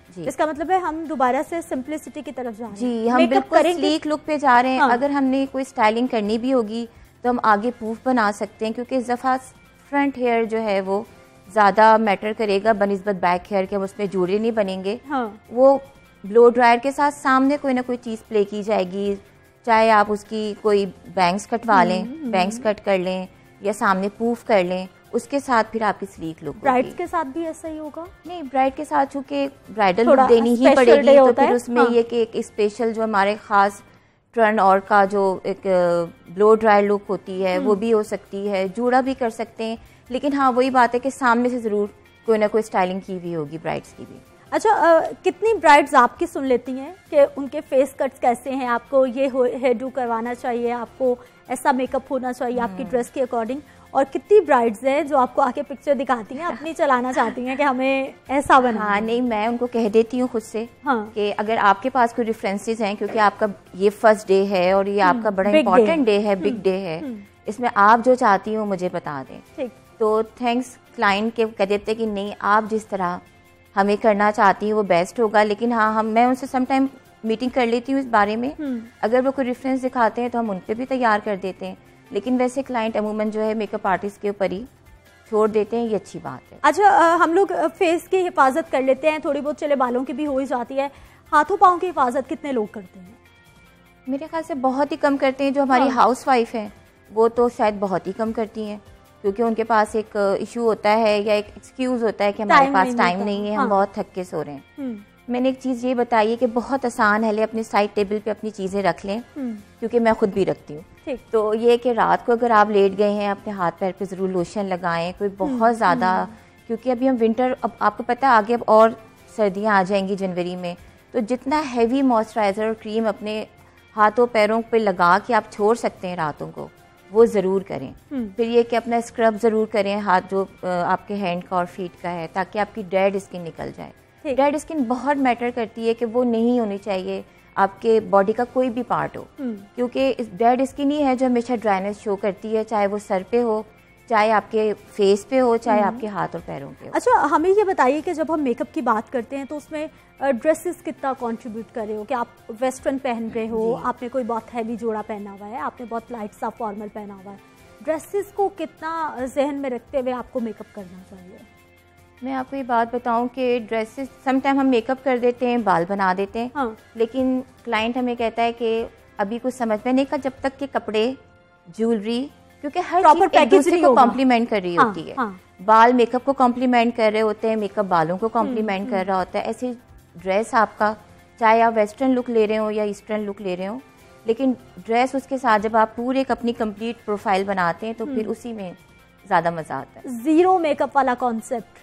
S1: इसका मतलब है हम दोबारा से सिंपलिसिटी की तरफ जा रहे हैं।
S8: जी, हम बिल्कुल स्लीक लुक पे जा रहे हैं। अगर हमने कोई स्टाइलिंग करनी भी होगी तो हम आगे पूफ बना सकते हैं, क्योंकि इस दफ़ा फ्रंट हेयर जो है वो ज़्यादा मैटर करेगा बनिस्बत बैक हेयर के, उसमें जूड़े नहीं बनेंगे। वो ब्लो ड्रायर के साथ सामने कोई ना कोई चीज़ प्ले की जाएगी, चाहे आप उसकी कोई बैंग्स कटवा लें, बैंग्स कट कर लें या सामने पूफ कर लें, उसके साथ फिर आपकी स्लीक लुक।
S1: ब्राइड्स के साथ भी ऐसा ही होगा?
S8: नहीं, ब्राइड के साथ चूंकि ब्राइडल लुक देनी ही पड़ेगी, तो फिर उसमें ये कि एक स्पेशल जो हमारे खास टर्न और का जो एक ब्लो ड्राई लुक होती है वो भी हो सकती है, जूड़ा भी कर सकते हैं। लेकिन हाँ, वही बात है कि सामने से ज़रूर कोई ना कोई स्टाइलिंग की हुई होगी ब्राइड्स की भी।
S1: अच्छा, कितनी ब्राइड्स आपकी सुन लेती हैं कि उनके फेस कट्स कैसे हैं, आपको ये हेयर डू करवाना चाहिए, आपको ऐसा मेकअप होना चाहिए आपकी ड्रेस के अकॉर्डिंग, और कितनी ब्राइड्स हैं जो आपको आके पिक्चर दिखाती हैं, अपनी चलाना चाहती हैं कि हमें ऐसा बना?
S8: हाँ, नहीं, मैं उनको कह देती हूँ खुद से कि अगर आपके पास कोई रेफरेंसेस हैं, क्योंकि आपका ये फर्स्ट डे है और ये आपका बड़ा इंपॉर्टेंट डे है, बिग डे है, इसमें आप जो चाहती हो मुझे बता दें। तो थैंक्स क्लाइंट के कह देते कि नहीं, आप जिस तरह हमें करना चाहती हैं वो बेस्ट होगा। लेकिन हाँ, मैं उनसे समटाइम मीटिंग कर लेती हूँ इस बारे में। अगर वो कोई रेफरेंस दिखाते हैं तो हम उन पर भी तैयार कर देते हैं, लेकिन वैसे क्लाइंट अमूमन जो है मेकअप आर्टिस्ट के ऊपर ही छोड़ देते हैं, ये अच्छी बात है।
S1: अच्छा, हम लोग फेस की हिफाजत कर लेते हैं, थोड़ी बहुत चले बालों की भी हो ही जाती है, हाथों पाँव की हिफाजत कितने लोग करते हैं?
S8: मेरे ख्याल से बहुत ही कम करते हैं। जो हमारी हाउस वाइफ है वो तो शायद बहुत ही कम करती हैं, क्योंकि उनके पास एक इशू होता है या एक एक्सक्यूज होता है कि हमारे पास टाइम नहीं है, हम बहुत थक के सो रहे हैं। मैंने एक चीज़ ये बताई है कि बहुत आसान है, अपने साइड टेबल पे अपनी चीज़ें रख लें, क्योंकि मैं खुद भी रखती हूँ। तो ये कि रात को अगर आप लेट गए हैं, अपने हाथ पैर पे ज़रूर लोशन लगाएं, कोई बहुत ज़्यादा, क्योंकि अभी हम विंटर, अब आपको पता है आगे अब और सर्दियाँ आ जाएंगी जनवरी में, तो जितना हैवी मॉइस्चराइज़र और क्रीम अपने हाथों पैरों पे लगा के आप छोड़ सकते हैं रातों को, वो ज़रूर करें। फिर ये कि अपना स्क्रब ज़रूर करें हाथ जो आपके हैंड का और फीट का है, ताकि आपकी डेड स्किन निकल जाए। डेड स्किन बहुत मैटर करती है कि वो नहीं होनी चाहिए आपके बॉडी का कोई भी पार्ट हो, क्योंकि डेड स्किन ही है जो हमेशा ड्राइनेस शो करती है, चाहे वो सर पे हो, चाहे आपके फेस पे हो, चाहे आपके हाथ और पैरों पे हो।
S1: अच्छा, हमें ये बताइए कि जब हम मेकअप की बात करते हैं तो उसमें ड्रेसेस कितना कंट्रीब्यूट कर रहे हो, कि आप वेस्टर्न पहन रहे हो, आपने कोई बहुत हैवी जोड़ा पहना हुआ है, आपने बहुत लाइट सा फॉर्मल पहना हुआ है, ड्रेसेस को कितना जहन में रखते हुए आपको मेकअप करना चाहिए?
S8: मैं आपको ये बात बताऊं कि ड्रेसेस समटाइम हम मेकअप कर देते हैं, बाल बना देते हैं, लेकिन क्लाइंट हमें कहता है कि अभी कुछ समझ में नहीं, जब तक के कपड़े, ज्वेलरी, क्योंकि हर चीज एक दूसरे को कॉम्प्लीमेंट कर रही होती है। बाल मेकअप को कॉम्प्लीमेंट कर रहे होते हैं, मेकअप बालों को कॉम्प्लीमेंट कर रहा होता है। ऐसी ड्रेस आपका, चाहे आप वेस्टर्न लुक ले रहे हो या ईस्टर्न लुक ले रहे हो, लेकिन ड्रेस उसके साथ जब आप पूरे एक अपनी कंप्लीट प्रोफाइल बनाते हैं तो फिर उसी में ज़्यादा मजा आता है।
S1: जीरो मेकअप वाला कॉन्सेप्ट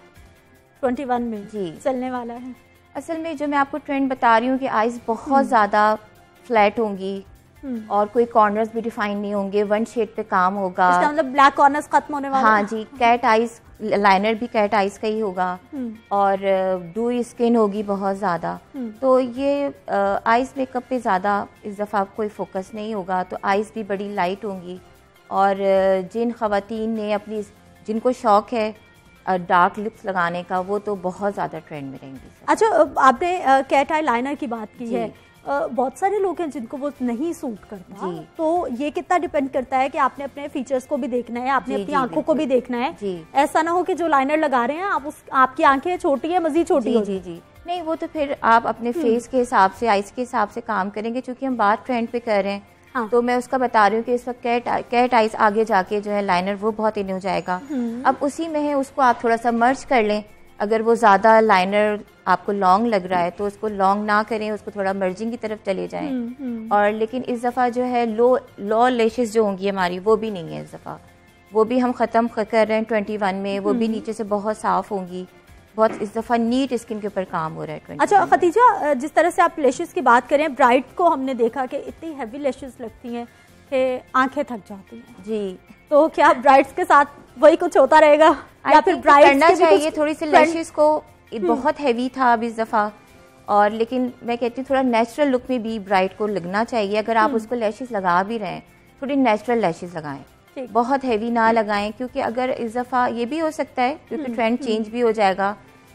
S1: 21 में
S8: जी
S1: चलने वाला है।
S8: असल में जो मैं आपको ट्रेंड बता रही हूँ कि आईज बहुत ज़्यादा फ्लैट होंगी और कोई कॉर्नर्स भी डिफाइन नहीं होंगे, वन शेड पे काम होगा,
S1: इसका मतलब ब्लैक कॉर्नर्स खत्म होने वाले।
S8: हाँ जी, कैट आईज, लाइनर भी कैट आईज का ही होगा और डूई स्किन होगी बहुत ज़्यादा। तो ये आईज मेकअप पे ज़्यादा इस दफ़ा कोई फोकस नहीं होगा, तो आईज भी बड़ी लाइट होंगी। और जिन ख़वातीन ने अपनी, जिनको शौक़ है डार्क लिप्स लगाने का, वो तो बहुत ज़्यादा ट्रेंड में रहेंगी।
S1: अच्छा, आपने कैट आई लाइनर की बात की है, बहुत सारे लोग हैं जिनको वो नहीं सूट करता, तो ये कितना डिपेंड करता है कि आपने अपने फीचर्स को भी देखना है, आपने अपनी आंखों को भी देखना है। ऐसा ना हो कि जो लाइनर लगा रहे हैं आप आपकी आंखें छोटी है, मजीद छोटी हो।
S8: जी, नहीं, वो तो फिर आप अपने फेस के हिसाब से, आइज के हिसाब से काम करेंगे, क्योंकि हम बात ट्रेंड पे कर रहे हैं। तो मैं उसका बता रही हूँ कि इस वक्त कैट आइज आगे जाके जो है लाइनर वो बहुत इन हो जाएगा। अब उसी में है, उसको आप थोड़ा सा मर्ज कर लें। अगर वो ज़्यादा लाइनर आपको लॉन्ग लग रहा है तो उसको लॉन्ग ना करें, उसको थोड़ा मर्जिंग की तरफ चले जाएं। और लेकिन इस दफ़ा जो है लो लेशेस जो होंगी हमारी, वो भी नहीं है इस दफ़ा, वो भी हम ख़त्म कर रहे हैं 21 में। वो भी नीचे से बहुत साफ़ होंगी, बहुत इस दफ़ा नीट स्किन के ऊपर काम हो रहा है 21।
S1: अच्छा खतीजा, जिस तरह से आप लेशेस की बात करें, ब्राइड को हमने देखा कि इतनी हैवी लेशेस लगती हैं कि आंखें थक जाती हैं
S8: जी।
S1: तो क्या ब्राइड्स के साथ वही कुछ होता रहेगा या फिर ब्राइड्स
S8: करना चाहिए? थोड़ी सी लेशेस को बहुत हैवी था अब इस दफ़ा, और लेकिन मैं कहती हूँ थोड़ा नेचुरल लुक में भी ब्राइड को लगना चाहिए। अगर आप उसको लेशेस लगा भी रहे हैं, थोड़ी नेचुरल लेशेस लगाएं, बहुत हैवी ना लगाएं, क्योंकि अगर इस दफ़ा ये भी हो सकता है क्योंकि ट्रेंड चेंज भी हो जाएगा,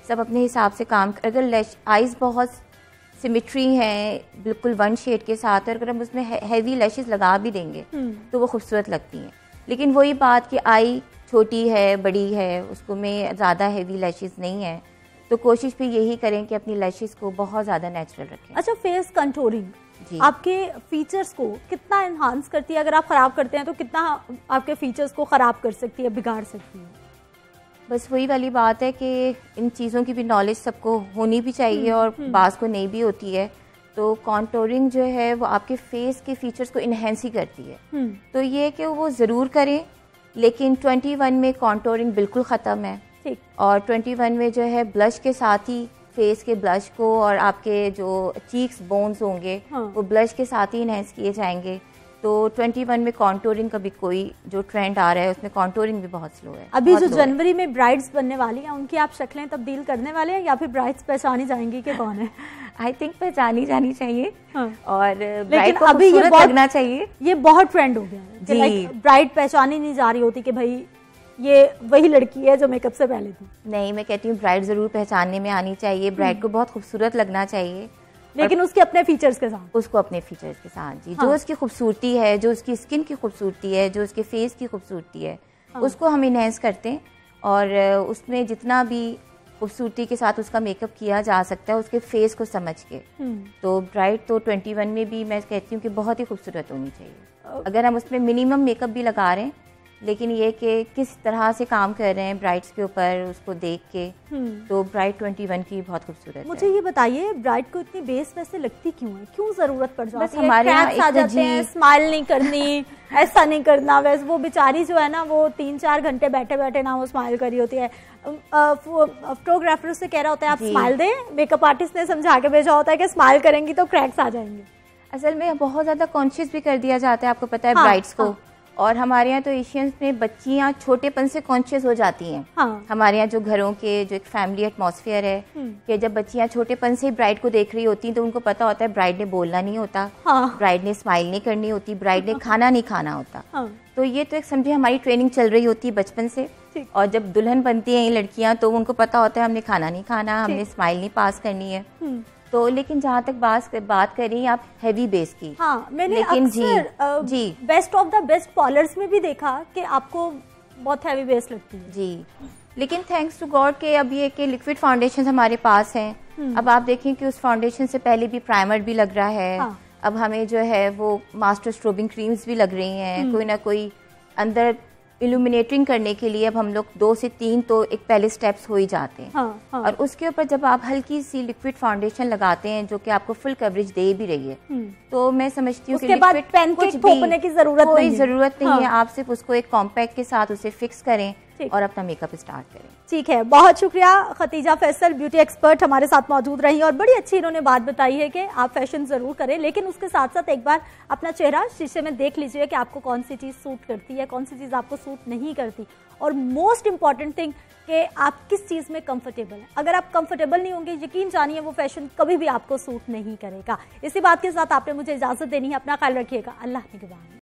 S8: सब अपने हिसाब से काम, अगर आइज़ बहुत सिमेट्री हैं बिल्कुल वन शेड के साथ, और अगर हम उसमें हैवी लैशेस लगा भी देंगे तो वो खूबसूरत लगती हैं। लेकिन वही बात कि आई छोटी है, बड़ी है, उसको में ज़्यादा हैवी लैशेस नहीं है, तो कोशिश भी यही करें कि अपनी लैशेस को बहुत ज़्यादा नेचुरल रखें।
S1: अच्छा, फेस कंटूरिंग आपके फीचर्स को कितना एनहांस करती है? अगर आप ख़राब करते हैं तो कितना आपके फीचर्स को ख़राब कर सकती है, बिगाड़ सकती है?
S8: बस वही वाली बात है कि इन चीज़ों की भी नॉलेज सबको होनी भी चाहिए और बाज़ को नहीं भी होती है। तो कॉन्टोरिंग जो है वो आपके फेस के फीचर्स को इन्हेंस ही करती है। तो ये कि वो ज़रूर करें, लेकिन 21 में कॉन्टोरिंग बिल्कुल ख़त्म है।
S1: ठीक।
S8: और 21 में जो है ब्लश के साथ ही फेस के ब्लश को और आपके जो चीक्स बोन्स होंगे वो ब्लश के साथ ही इन्हेंस किए जाएंगे। तो 21 में कॉन्टोरिंग का भी कोई जो ट्रेंड आ रहा है उसमें कॉन्टोरिंग भी बहुत स्लो है।
S1: अभी जो जनवरी में ब्राइड्स बनने वाली हैं उनकी आप शक्लें तब्दील करने वाले हैं या फिर ब्राइड्स पहचानी जाएंगी कि कौन है?
S8: आई थिंक पहचानी जानी चाहिए। और
S1: लेकिन अभी ये बहुत
S8: लगना चाहिए,
S1: ये बहुत ट्रेंड हो गया है कि ब्राइड पहचानी नहीं जा रही होती कि भाई ये वही लड़की है जो मेकअप से पहले थी।
S8: नहीं, मैं कहती हूँ ब्राइड जरूर पहचानने में आनी चाहिए, ब्राइड को बहुत खूबसूरत लगना चाहिए,
S1: लेकिन उसके अपने फीचर्स के साथ,
S8: उसको अपने फीचर्स के साथ जी। जो उसकी खूबसूरती है, जो उसकी स्किन की खूबसूरती है, जो उसके फेस की खूबसूरती है, उसको हम इनहेंस करते हैं। और उसमें जितना भी खूबसूरती के साथ उसका मेकअप किया जा सकता है उसके फेस को समझ के, तो ब्राइड तो 21 में भी मैं कहती हूँ कि बहुत ही खूबसूरत होनी चाहिए। अगर हम उसमें मिनिमम मेकअप भी लगा रहे हैं, लेकिन ये कि किस तरह से काम कर रहे हैं ब्राइड्स के ऊपर उसको देख के, तो ब्राइड 21 की बहुत खूबसूरत है।
S1: मुझे ये बताइए, ब्राइड को इतनी बेस वैसे लगती क्यों है? क्यों जरूरत पड़ जाती है?
S8: बस हमारे यहाँ
S1: आ जाते हैं, स्माइल नहीं करनी, ऐसा नहीं करना, वैसे वो बेचारी जो है ना वो 3-4 घंटे बैठे बैठे ना वो स्माइल करी होती है। फोटोग्राफर से कह रहा होता है आप स्माइल दें, मेकअप आर्टिस्ट ने समझा के भेजा होता है कि स्माइल करेंगी तो क्रैक्स आ जाएंगे।
S8: असल में बहुत ज्यादा कॉन्शियस भी कर दिया जाता है, आपको पता है, ब्राइड्स को। और हमारे यहाँ तो एशियंस में बच्चियाँ छोटेपन से कॉन्शियस हो जाती हैं। हमारे यहाँ जो घरों के जो एक फैमिली एटमॉस्फेयर है कि जब बच्चियाँ छोटेपन से ब्राइड को देख रही होती हैं तो उनको पता होता है ब्राइड ने बोलना नहीं होता, ब्राइड ने स्माइल नहीं करनी होती, ब्राइड ने खाना नहीं खाना होता। तो ये तो एक समझे हमारी ट्रेनिंग चल रही होती है बचपन से। और जब दुल्हन बनती हैं ये लड़कियाँ तो उनको पता होता है हमने खाना नहीं खाना, हमने स्माइल नहीं पास करनी है। तो लेकिन जहाँ तक बात करें आप हैवी बेस की,
S1: मैंने
S8: लेकिन
S1: जी best of the best parlours में भी देखा कि आपको बहुत हैवी बेस लगती है
S8: जी। लेकिन थैंक्स टू गॉड के अब ये कि लिक्विड फाउंडेशन हमारे पास हैं। अब आप देखें कि उस फाउंडेशन से पहले भी प्राइमर भी लग रहा है। अब हमें जो है वो मास्टर स्ट्रोबिंग क्रीम्स भी लग रही हैं, कोई ना कोई अंदर इल्यूमिनेटिंग करने के लिए। अब हम लोग 2 से 3 तो एक पहले स्टेप्स हो ही जाते हैं। और उसके ऊपर जब आप हल्की सी लिक्विड फाउंडेशन लगाते हैं जो कि आपको फुल कवरेज दे भी रही है, तो मैं समझती हूँ कि
S1: लिक्विड पेनकेक थोपने की
S8: कोई जरूरत नहीं है। आप सिर्फ उसको एक कॉम्पैक्ट के साथ उसे फिक्स करें और अपना मेकअप स्टार्ट करें।
S1: ठीक है, बहुत शुक्रिया। खतीजा फैसल ब्यूटी एक्सपर्ट हमारे साथ मौजूद रही और बड़ी अच्छी इन्होंने बात बताई है कि आप फैशन जरूर करें, लेकिन उसके साथ साथ एक बार अपना चेहरा शीशे में देख लीजिए कि आपको कौन सी चीज सूट करती है, कौन सी चीज आपको सूट नहीं करती। और मोस्ट इंपॉर्टेंट थिंग कि आप किस चीज में कंफर्टेबल हैं। अगर आप कंफर्टेबल नहीं होंगे, यकीन जानिए वो फैशन कभी भी आपको सूट नहीं करेगा। इसी बात के साथ आपने मुझे इजाजत देनी है। अपना ख्याल रखिएगा। अल्लाह निगहबान।